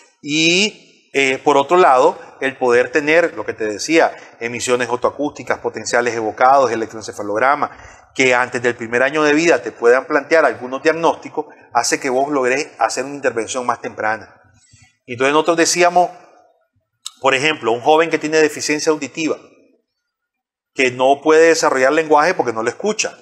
Speaker 2: Y por otro lado, el poder tener, lo que te decía, emisiones otoacústicas, potenciales evocados, electroencefalograma, que antes del primer año de vida te puedan plantear algunos diagnósticos, hace que vos logres hacer una intervención más temprana. Entonces nosotros decíamos, por ejemplo, un joven que tiene deficiencia auditiva, que no puede desarrollar lenguaje porque no lo escucha.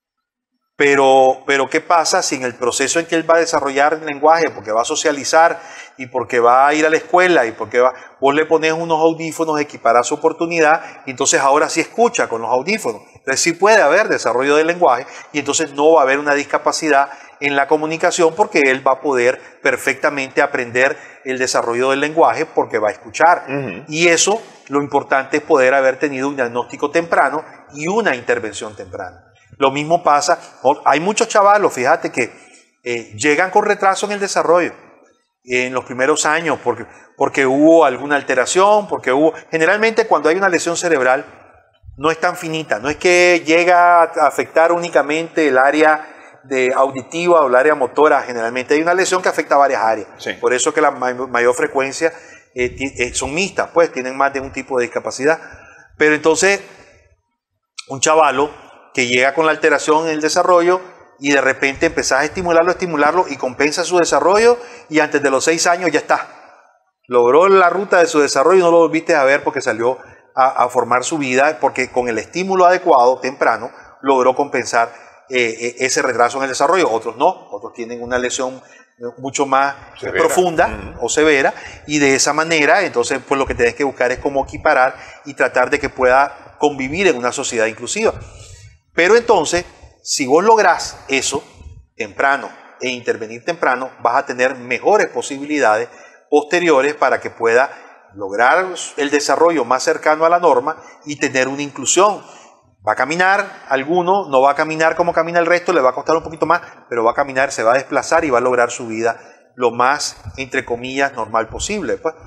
Speaker 2: Pero ¿qué pasa si en el proceso en que él va a desarrollar el lenguaje, porque va a socializar y porque va a ir a la escuela y porque vos le pones unos audífonos, equiparás su oportunidad y entonces ahora sí escucha con los audífonos? Entonces sí puede haber desarrollo del lenguaje y entonces no va a haber una discapacidad en la comunicación porque él va a poder perfectamente aprender el desarrollo del lenguaje porque va a escuchar. Y eso, lo importante es poder haber tenido un diagnóstico temprano y una intervención temprana. Lo mismo pasa, hay muchos chavalos, fíjate, que llegan con retraso en el desarrollo en los primeros años porque hubo alguna alteración, generalmente cuando hay una lesión cerebral no es tan finita, no es que llega a afectar únicamente el área auditiva o el área motora, generalmente hay una lesión que afecta a varias áreas. Sí. Por eso que la mayor frecuencia son mixtas, pues tienen más de un tipo de discapacidad. Pero entonces, un chavalo que llega con la alteración en el desarrollo y de repente empezás a estimularlo y compensa su desarrollo y antes de los 6 años ya está. Logró la ruta de su desarrollo y no lo volviste a ver porque salió a formar su vida, porque con el estímulo adecuado, temprano, logró compensar ese retraso en el desarrollo. Otros no, otros tienen una lesión mucho más profunda o severa y de esa manera, entonces pues lo que tenés que buscar es cómo equiparar y tratar de que pueda convivir en una sociedad inclusiva. Pero entonces, si vos lográs eso temprano e intervenir temprano, vas a tener mejores posibilidades posteriores para que pueda lograr el desarrollo más cercano a la norma y tener una inclusión Va a caminar alguno, no va a caminar como camina el resto, le va a costar un poquito más, pero va a caminar, se va a desplazar y va a lograr su vida lo más, entre comillas, normal posible. Pues,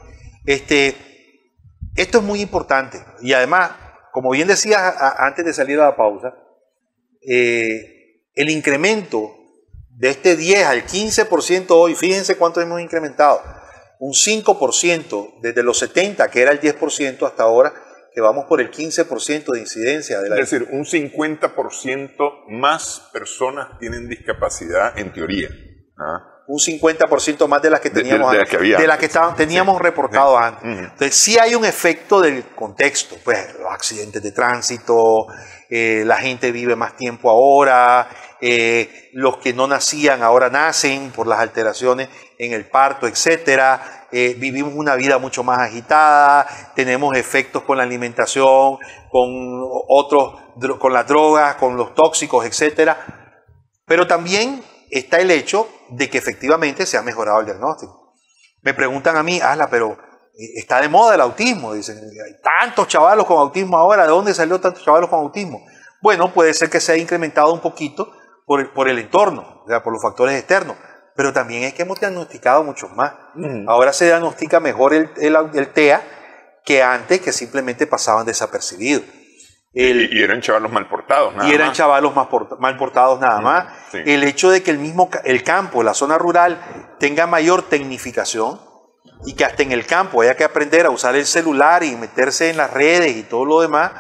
Speaker 2: esto es muy importante. Y además, como bien decías antes de salir a la pausa, el incremento de este 10 al 15% hoy, fíjense cuánto hemos incrementado, un 5% desde los 70, que era el 10%, hasta ahora, que vamos por el 15% de incidencia.
Speaker 1: Es decir, un 50% más personas tienen discapacidad en teoría. ¿Ah?
Speaker 2: Un 50% más de las que teníamos
Speaker 1: antes.
Speaker 2: De las que teníamos reportado antes. Entonces, sí hay un efecto del contexto, pues los accidentes de tránsito, la gente vive más tiempo ahora, los que no nacían ahora nacen por las alteraciones en el parto, etcétera. Vivimos una vida mucho más agitada, tenemos efectos con la alimentación, con las drogas, con los tóxicos, etcétera. Pero también está el hecho de que efectivamente se ha mejorado el diagnóstico. Me preguntan a mí, pero está de moda el autismo. Dicen, hay tantos chavalos con autismo ahora, ¿de dónde salió tantos chavalos con autismo? Bueno, puede ser que se haya incrementado un poquito por el entorno, o sea, por los factores externos, pero también es que hemos diagnosticado muchos más. Ahora se diagnostica mejor el TEA que antes, que simplemente pasaban desapercibidos.
Speaker 1: Y eran chavalos mal portados, nada más.
Speaker 2: Y eran chavalos mal portados, nada más.
Speaker 1: Sí.
Speaker 2: El hecho de que el campo, la zona rural, tenga mayor tecnificación y que hasta en el campo haya que aprender a usar el celular y meterse en las redes y todo lo demás,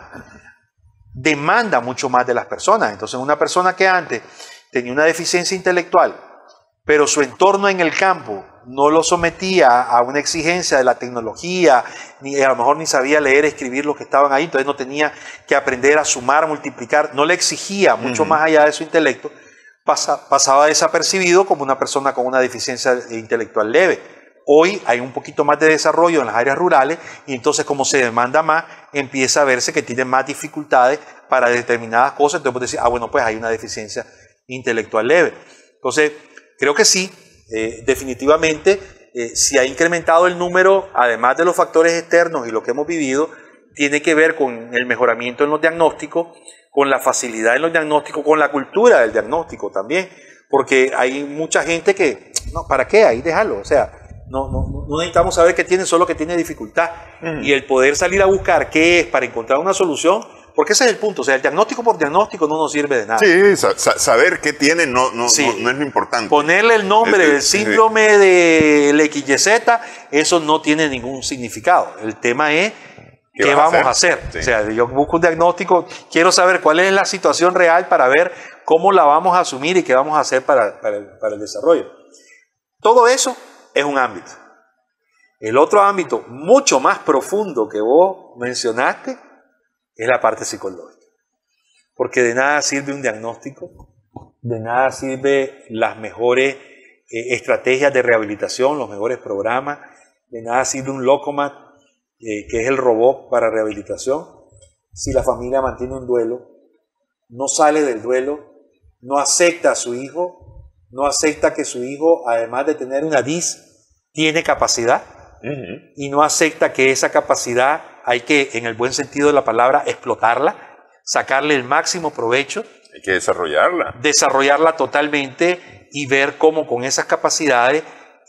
Speaker 2: demanda mucho más de las personas. Entonces, una persona que antes tenía una deficiencia intelectual, pero su entorno en el campo no lo sometía a una exigencia de la tecnología, ni a lo mejor ni sabía leer, escribir los que estaban ahí, entonces no tenía que aprender a sumar, multiplicar, no le exigía mucho más allá de su intelecto, pasaba desapercibido como una persona con una deficiencia intelectual leve. Hoy hay un poquito más de desarrollo en las áreas rurales y entonces como se demanda más, empieza a verse que tienen más dificultades para determinadas cosas, entonces puedes decir, bueno, pues hay una deficiencia intelectual leve. Entonces, creo que sí, definitivamente, si ha incrementado el número, además de los factores externos y lo que hemos vivido, tiene que ver con el mejoramiento en los diagnósticos, con la facilidad en los diagnósticos, con la cultura del diagnóstico también, porque hay mucha gente que, no, ¿para qué? Ahí déjalo, o sea, no necesitamos saber qué tiene, solo que tiene dificultad. Y el poder salir a buscar qué es para encontrar una solución, porque ese es el punto, o sea, el diagnóstico por diagnóstico no nos sirve de nada.
Speaker 1: Sí, saber qué tiene no es lo importante.
Speaker 2: Ponerle el nombre del síndrome del XYZ, eso no tiene ningún significado. El tema es qué vamos a hacer. Sí. O sea, yo busco un diagnóstico, quiero saber cuál es la situación real para ver cómo la vamos a asumir y qué vamos a hacer para el desarrollo. Todo eso es un ámbito. El otro ámbito mucho más profundo que vos mencionaste es la parte psicológica. Porque de nada sirve un diagnóstico, de nada sirve las mejores estrategias de rehabilitación, los mejores programas, de nada sirve un Locomat, que es el robot para rehabilitación, si la familia mantiene un duelo, no sale del duelo, no acepta a su hijo, no acepta que su hijo, además de tener una DIS, tiene capacidad, y no acepta que esa capacidad hay que, en el buen sentido de la palabra, explotarla, sacarle el máximo provecho.
Speaker 1: Hay que desarrollarla.
Speaker 2: Desarrollarla totalmente y ver cómo con esas capacidades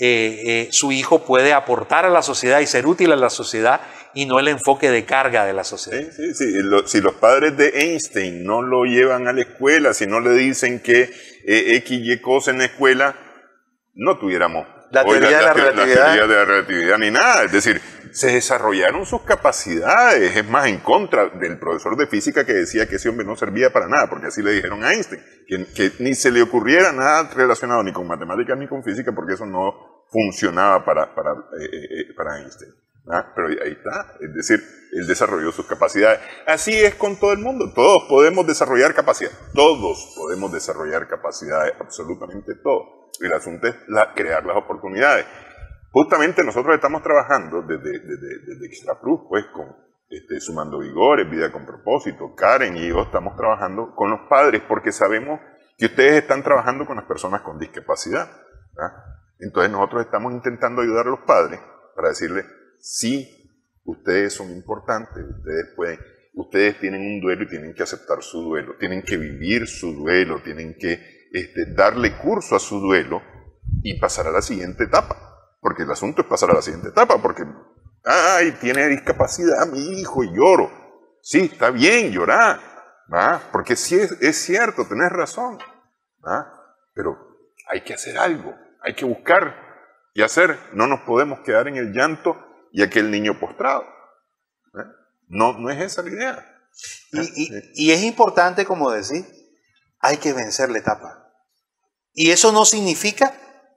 Speaker 2: su hijo puede aportar a la sociedad y ser útil a la sociedad y no el enfoque de carga de la sociedad.
Speaker 1: Sí. Si los padres de Einstein no lo llevan a la escuela, si no le dicen que X y cosa en la escuela, no tuviéramos
Speaker 2: la teoría de la
Speaker 1: relatividad ni nada. Es decir, se desarrollaron sus capacidades. Es más, en contra del profesor de física que decía que ese hombre no servía para nada, porque así le dijeron a Einstein, que ni se le ocurriera nada relacionado ni con matemáticas ni con física, porque eso no funcionaba para Einstein. ¿Ah? Pero ahí está, es decir, él desarrolló sus capacidades. Así es con todo el mundo, todos podemos desarrollar capacidades, absolutamente todos. El asunto es crear las oportunidades. Justamente nosotros estamos trabajando desde Extraplus, pues, con Sumando Vigores, Vida con Propósito, Karen y yo estamos trabajando con los padres porque sabemos que ustedes están trabajando con las personas con discapacidad. ¿Ah? Entonces nosotros estamos intentando ayudar a los padres para decirles, sí, ustedes son importantes, ustedes pueden. ustedes tienen un duelo y tienen que aceptar su duelo, tienen que vivir su duelo, tienen que darle curso a su duelo y pasar a la siguiente etapa. Porque el asunto es pasar a la siguiente etapa, porque, ay, tiene discapacidad mi hijo y lloro. Sí, está bien llorar, ¿va? Porque sí es cierto, tenés razón, ¿va? Pero hay que hacer algo, hay que buscar y hacer. No nos podemos quedar en el llanto y aquel niño postrado. No es esa la idea.
Speaker 2: Y es importante, como decir, hay que vencer la etapa. Y eso no significa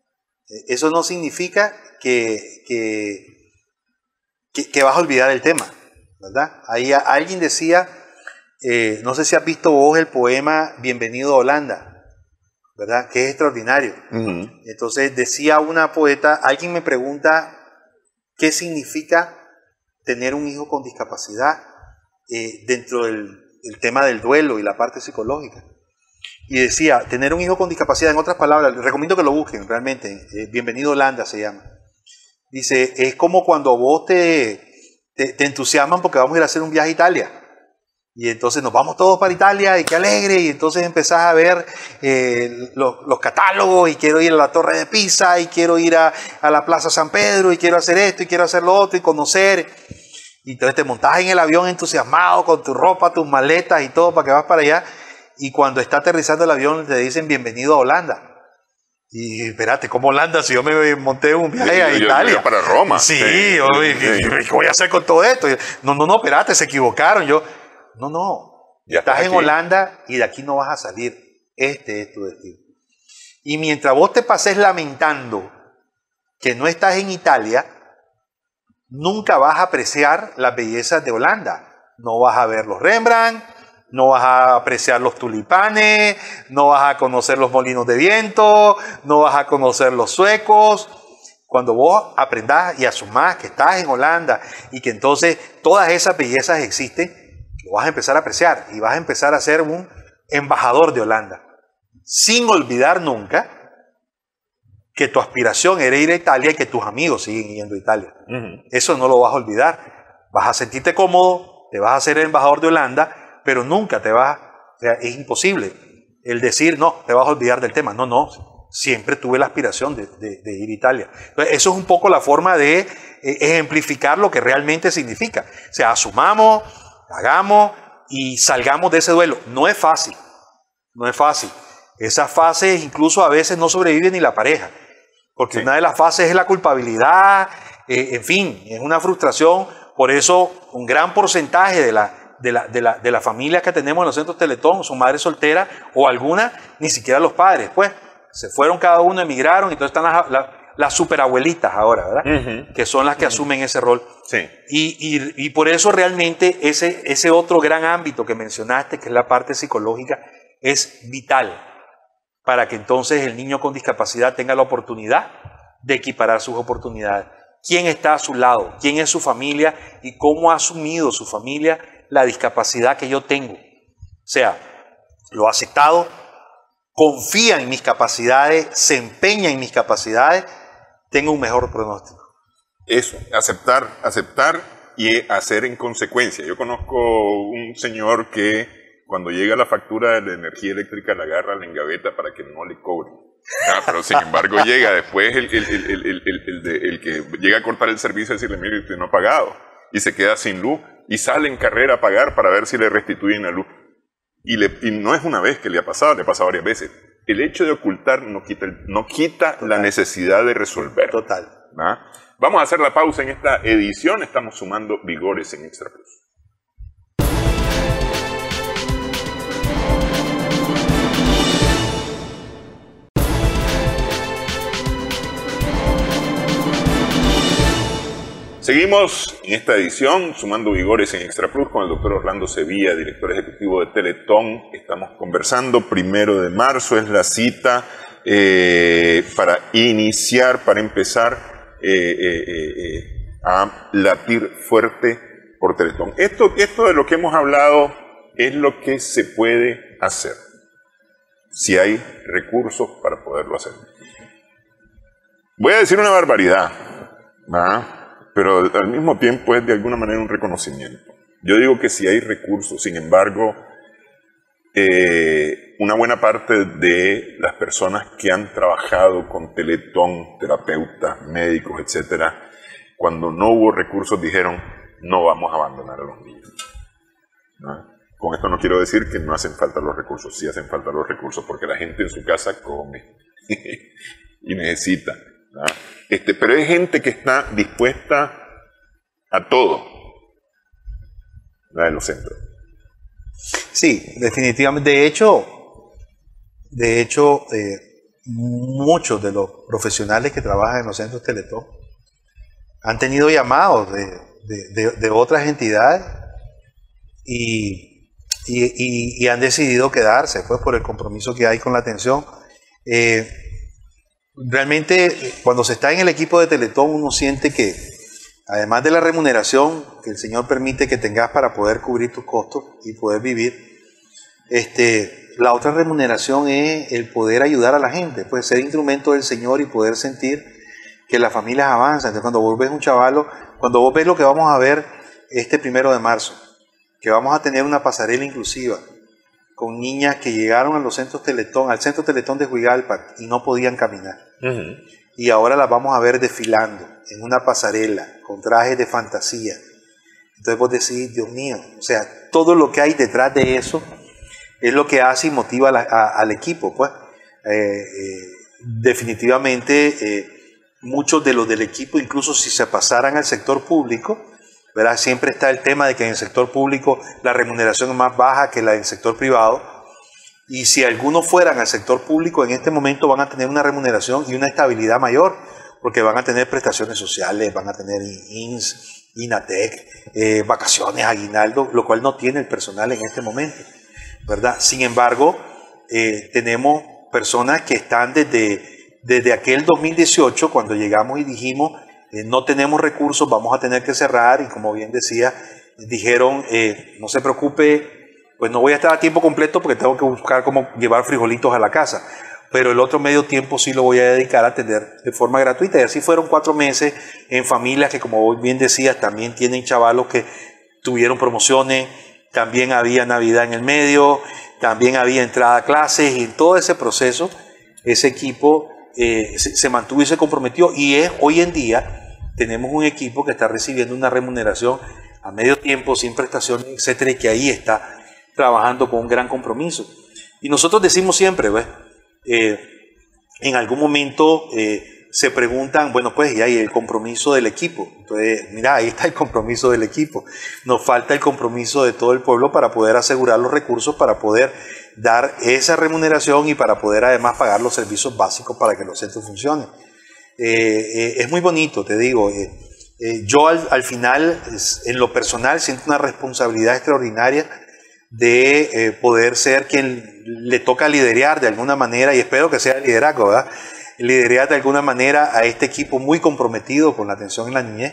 Speaker 2: que vas a olvidar el tema, ¿verdad? Ahí alguien decía, no sé si has visto vos el poema Bienvenido a Holanda, ¿verdad? Que es extraordinario. Entonces decía una poeta, alguien me pregunta qué significa tener un hijo con discapacidad dentro del tema del duelo y la parte psicológica. Y decía, tener un hijo con discapacidad, en otras palabras, les recomiendo que lo busquen realmente, Bienvenido a Holanda se llama. Dice, es como cuando vos te entusiasman porque vamos a ir a hacer un viaje a Italia. Y entonces nos vamos todos para Italia y qué alegre, y entonces empezás a ver los catálogos y quiero ir a la Torre de Pisa y quiero ir a la Plaza San Pedro y quiero hacer esto y quiero hacer lo otro y conocer. Y entonces te montás en el avión entusiasmado con tu ropa, tus maletas y todo para que vas para allá. Y cuando está aterrizando el avión te dicen bienvenido a Holanda. Y espérate, ¿cómo Holanda si yo me monté en un viaje a Italia?
Speaker 1: Yo para Roma.
Speaker 2: Sí, ¿qué voy a hacer con todo esto? No, espérate, se equivocaron. No,
Speaker 1: ya
Speaker 2: estás en Holanda y de aquí no vas a salir. Este es tu destino. Y mientras vos te pases lamentando que no estás en Italia, nunca vas a apreciar las bellezas de Holanda. No vas a ver los Rembrandt, no vas a apreciar los tulipanes, no vas a conocer los molinos de viento, no vas a conocer los suecos. Cuando vos aprendás y asumás que estás en Holanda y que entonces todas esas bellezas existen, lo vas a empezar a apreciar y vas a empezar a ser un embajador de Holanda. Sin olvidar nunca que tu aspiración era ir a Italia y que tus amigos siguen yendo a Italia. Eso no lo vas a olvidar. Vas a sentirte cómodo, te vas a ser el embajador de Holanda, pero nunca o sea, es imposible el decir, no, te vas a olvidar del tema. No, siempre tuve la aspiración de ir a Italia. Entonces, eso es un poco la forma de ejemplificar lo que realmente significa. O sea, asumamos, hagamos y salgamos de ese duelo. No es fácil. Esas fases incluso a veces no sobrevive ni la pareja. Porque una de las fases es la culpabilidad, en fin, es una frustración. Por eso un gran porcentaje de la familia que tenemos en los centros Teletón son madres solteras o algunas, ni siquiera los padres, pues se fueron cada uno, emigraron y entonces están las superabuelitas ahora, ¿verdad? Que son las que asumen ese rol.
Speaker 1: Sí.
Speaker 2: Y por eso realmente ese otro gran ámbito que mencionaste, que es la parte psicológica, es vital para que entonces el niño con discapacidad tenga la oportunidad de equiparar sus oportunidades. ¿Quién está a su lado? ¿Quién es su familia? ¿Y cómo ha asumido su familia la discapacidad que yo tengo? O sea, lo ha aceptado, confía en mis capacidades, se empeña en mis capacidades, tengo un mejor pronóstico.
Speaker 1: Eso, aceptar y hacer en consecuencia. Yo conozco un señor que cuando llega la factura de la energía eléctrica la agarra, la engaveta para que no le cobren. Pero sin embargo llega después el que llega a cortar el servicio a decirle, mire, usted no ha pagado, y se queda sin luz y sale en carrera a pagar para ver si le restituyen la luz. Y no es una vez que le ha pasado, le ha pasado varias veces. El hecho de ocultar no quita la necesidad de resolver.
Speaker 2: Total.
Speaker 1: ¿Ah? Vamos a hacer la pausa en esta edición. Estamos sumando vigores en Extra Plus. Seguimos en esta edición, sumando vigores en Extra Plus, con el doctor Orlando Sevilla, director ejecutivo de Teletón. Estamos conversando, 1 de marzo es la cita para empezar a latir fuerte por Teletón. Esto de lo que hemos hablado es lo que se puede hacer, si hay recursos para poderlo hacer. Voy a decir una barbaridad, ¿verdad? Pero al mismo tiempo es de alguna manera un reconocimiento. Yo digo que sí hay recursos, sin embargo, una buena parte de las personas que han trabajado con Teletón, terapeutas, médicos, etcétera, cuando no hubo recursos dijeron, no vamos a abandonar a los niños, ¿no? Con esto no quiero decir que no hacen falta los recursos, sí hacen falta los recursos, porque la gente en su casa come y necesita, ¿no? Pero hay gente que está dispuesta a todo, la de los centros.
Speaker 2: Sí, definitivamente. De hecho, muchos de los profesionales que trabajan en los centros Teletón han tenido llamados de otras entidades y han decidido quedarse, pues, por el compromiso que hay con la atención. Realmente, cuando se está en el equipo de Teletón, uno siente que, además de la remuneración que el Señor permite que tengas para poder cubrir tus costos y poder vivir, la otra remuneración es el poder ayudar a la gente, pues ser instrumento del Señor y poder sentir que las familias avanzan. Entonces, cuando vos ves un chavalo, cuando vos ves lo que vamos a ver este 1 de marzo, que vamos a tener una pasarela inclusiva con niñas que llegaron a los centros Teletón, al centro Teletón de Huigalpa y no podían caminar. Uh-huh. Y ahora las vamos a ver desfilando en una pasarela con trajes de fantasía. Entonces vos decís, Dios mío, o sea, todo lo que hay detrás de eso es lo que hace y motiva al equipo, pues. Definitivamente, muchos de los del equipo, incluso si se pasaran al sector público, ¿verdad? Siempre está el tema de que en el sector público la remuneración es más baja que la del sector privado. Y si algunos fueran al sector público, en este momento van a tener una remuneración y una estabilidad mayor, porque van a tener prestaciones sociales, van a tener INS, INATEC, vacaciones, aguinaldo, lo cual no tiene el personal en este momento, ¿verdad? Sin embargo, tenemos personas que están desde aquel 2018, cuando llegamos y dijimos, no tenemos recursos, vamos a tener que cerrar, y como bien decía, dijeron, no se preocupe, pues no voy a estar a tiempo completo porque tengo que buscar cómo llevar frijolitos a la casa, pero el otro medio tiempo sí lo voy a dedicar a atender de forma gratuita. Y así fueron 4 meses en familias que, como bien decías, también tienen chavalos que tuvieron promociones, también había Navidad en el medio, también había entrada a clases, y en todo ese proceso ese equipo se mantuvo y se comprometió, y hoy en día tenemos un equipo que está recibiendo una remuneración a medio tiempo, sin prestaciones, etcétera, y que ahí está trabajando con un gran compromiso. Y nosotros decimos siempre, ¿ves? En algún momento se preguntan, bueno, pues, y hay el compromiso del equipo. Entonces, mira, ahí está el compromiso del equipo. Nos falta el compromiso de todo el pueblo para poder asegurar los recursos, para poder dar esa remuneración y para poder además pagar los servicios básicos para que los centros funcionen. Es muy bonito, te digo. Yo al final, en lo personal, siento una responsabilidad extraordinaria de poder ser quien le toca liderar de alguna manera, y espero que sea el liderazgo, ¿verdad? Liderar de alguna manera a este equipo muy comprometido con la atención en la niñez.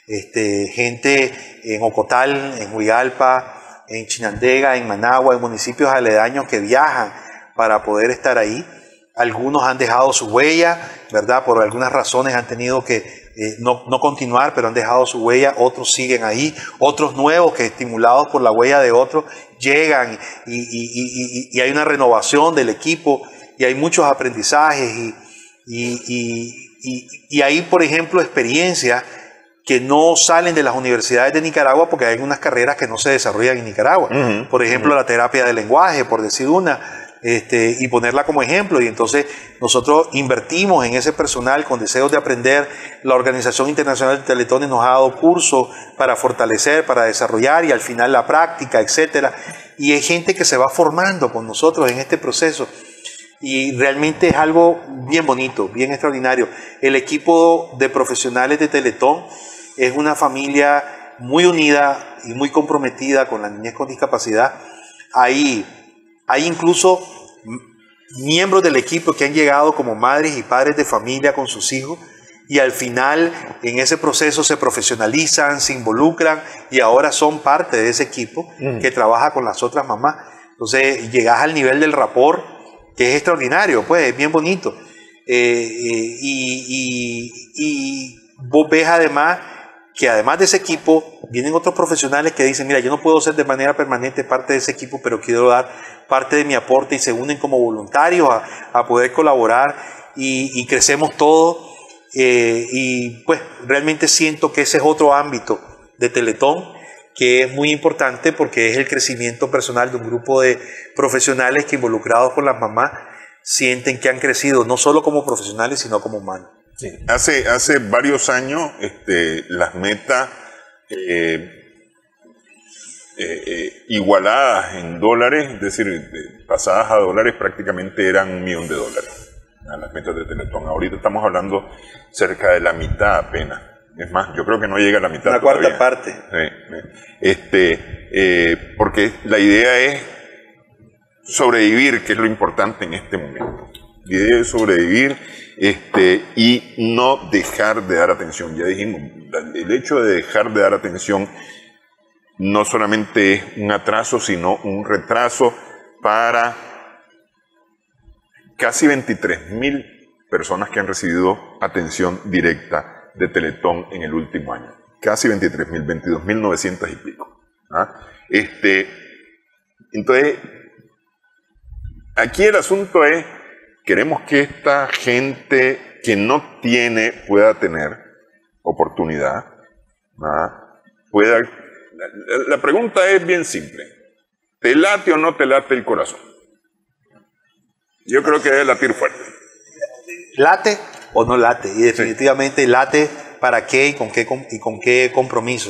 Speaker 2: Gente en Ocotal, en Huigalpa, en Chinandega, en Managua, en municipios aledaños que viajan para poder estar ahí. Algunos han dejado su huella, ¿verdad? Por algunas razones han tenido que no continuar, pero han dejado su huella. Otros siguen ahí, otros nuevos que, estimulados por la huella de otros, llegan y hay una renovación del equipo, y hay muchos aprendizajes y hay, por ejemplo, experiencias que no salen de las universidades de Nicaragua, porque hay algunas carreras que no se desarrollan en Nicaragua. Uh-huh. Por ejemplo, la terapia del lenguaje, por decir una, y ponerla como ejemplo. Y entonces nosotros invertimos en ese personal con deseos de aprender. La Organización Internacional de Teletones nos ha dado cursos para fortalecer, para desarrollar, y al final la práctica, etcétera. Y hay gente que se va formando con nosotros en este proceso. Y realmente es algo bien bonito, bien extraordinario. El equipo de profesionales de Teletón es una familia muy unida y muy comprometida con la niñez con discapacidad. Hay incluso miembros del equipo que han llegado como madres y padres de familia con sus hijos, y al final en ese proceso se profesionalizan, se involucran, y ahora son parte de ese equipo que trabaja con las otras mamás. Entonces llegas al nivel del rapport, que es extraordinario, pues es bien bonito. Y vos ves además que además de ese equipo vienen otros profesionales que dicen, mira, yo no puedo ser de manera permanente parte de ese equipo, pero quiero dar parte de mi aporte, y se unen como voluntarios a poder colaborar y crecemos todos. Y pues realmente siento que ese es otro ámbito de Teletón que es muy importante, porque es el crecimiento personal de un grupo de profesionales que, involucrados con las mamás, sienten que han crecido no solo como profesionales sino como humanos.
Speaker 1: Sí. Hace varios años las metas igualadas en dólares, es decir, pasadas a dólares, prácticamente eran $1.000.000 las metas de Teletón. Ahorita estamos hablando cerca de la mitad apenas. Es más, yo creo que no llega a la mitad.
Speaker 2: Una cuarta parte.
Speaker 1: Porque la idea es sobrevivir, que es lo importante en este momento. La idea es sobrevivir y no dejar de dar atención. Ya dijimos, el hecho de dejar de dar atención no solamente es un atraso, sino un retraso para casi 23.000 personas que han recibido atención directa de Teletón en el último año. Casi 23.000, 22.900 y pico. Entonces, aquí el asunto es, queremos que esta gente que no tiene pueda tener oportunidad, pueda. La pregunta es bien simple. ¿Te late o no te late el corazón? Yo creo que debe latir fuerte.
Speaker 2: ¿Late o no late? Y definitivamente sí. Late para qué y con qué compromiso.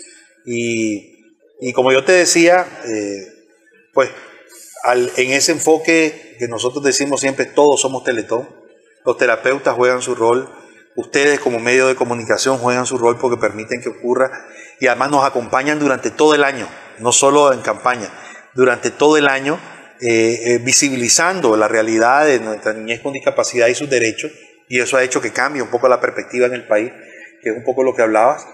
Speaker 2: Y como yo te decía, pues en ese enfoque que nosotros decimos siempre, todos somos Teletón. Los terapeutas juegan su rol, ustedes como medio de comunicación juegan su rol porque permiten que ocurra, y además nos acompañan durante todo el año, no solo en campaña, durante todo el año, visibilizando la realidad de nuestra niñez con discapacidad y sus derechos, y eso ha hecho que cambie un poco la perspectiva en el país, que es un poco lo que hablabas,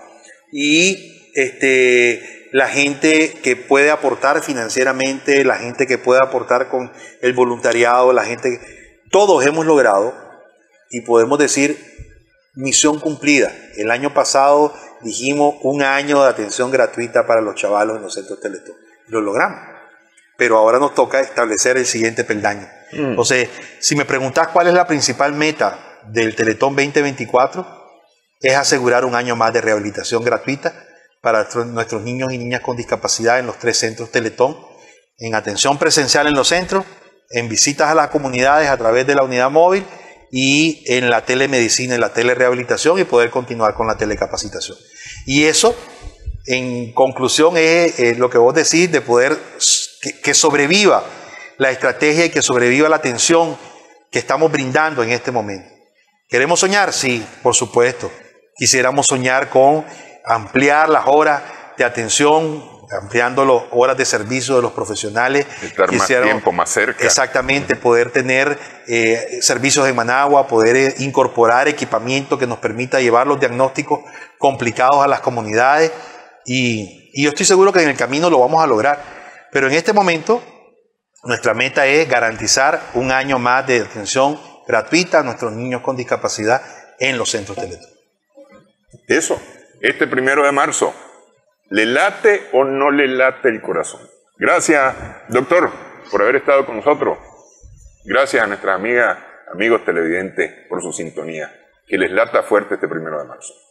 Speaker 2: y la gente que puede aportar financieramente, la gente que puede aportar con el voluntariado, la gente, todos hemos logrado, y podemos decir, misión cumplida. El año pasado dijimos 1 año de atención gratuita para los chavalos en los centros Teletón. Lo logramos. Pero ahora nos toca establecer el siguiente peldaño. Entonces, si me preguntas cuál es la principal meta del Teletón 2024, es asegurar 1 año más de rehabilitación gratuita para nuestros niños y niñas con discapacidad en los 3 centros Teletón, en atención presencial en los centros, en visitas a las comunidades a través de la unidad móvil y en la telemedicina, en la telerehabilitación, y poder continuar con la telecapacitación. Y eso, en conclusión, es lo que vos decís, de poder que sobreviva la estrategia y que sobreviva la atención que estamos brindando en este momento. ¿Queremos soñar? Sí, por supuesto. Quisiéramos soñar con ampliar las horas de atención, ampliando las horas de servicio de los profesionales.
Speaker 1: Estar más tiempo, más cerca.
Speaker 2: Exactamente, poder tener servicios en Managua, poder incorporar equipamiento que nos permita llevar los diagnósticos complicados a las comunidades. Y yo estoy seguro que en el camino lo vamos a lograr. Pero en este momento, nuestra meta es garantizar 1 año más de atención gratuita a nuestros niños con discapacidad en los centros Teletón.
Speaker 1: Eso, este 1 de marzo, ¿le late o no le late el corazón? Gracias, doctor, por haber estado con nosotros. Gracias a nuestras amigas, amigos televidentes por su sintonía. Que les lata fuerte este 1 de marzo.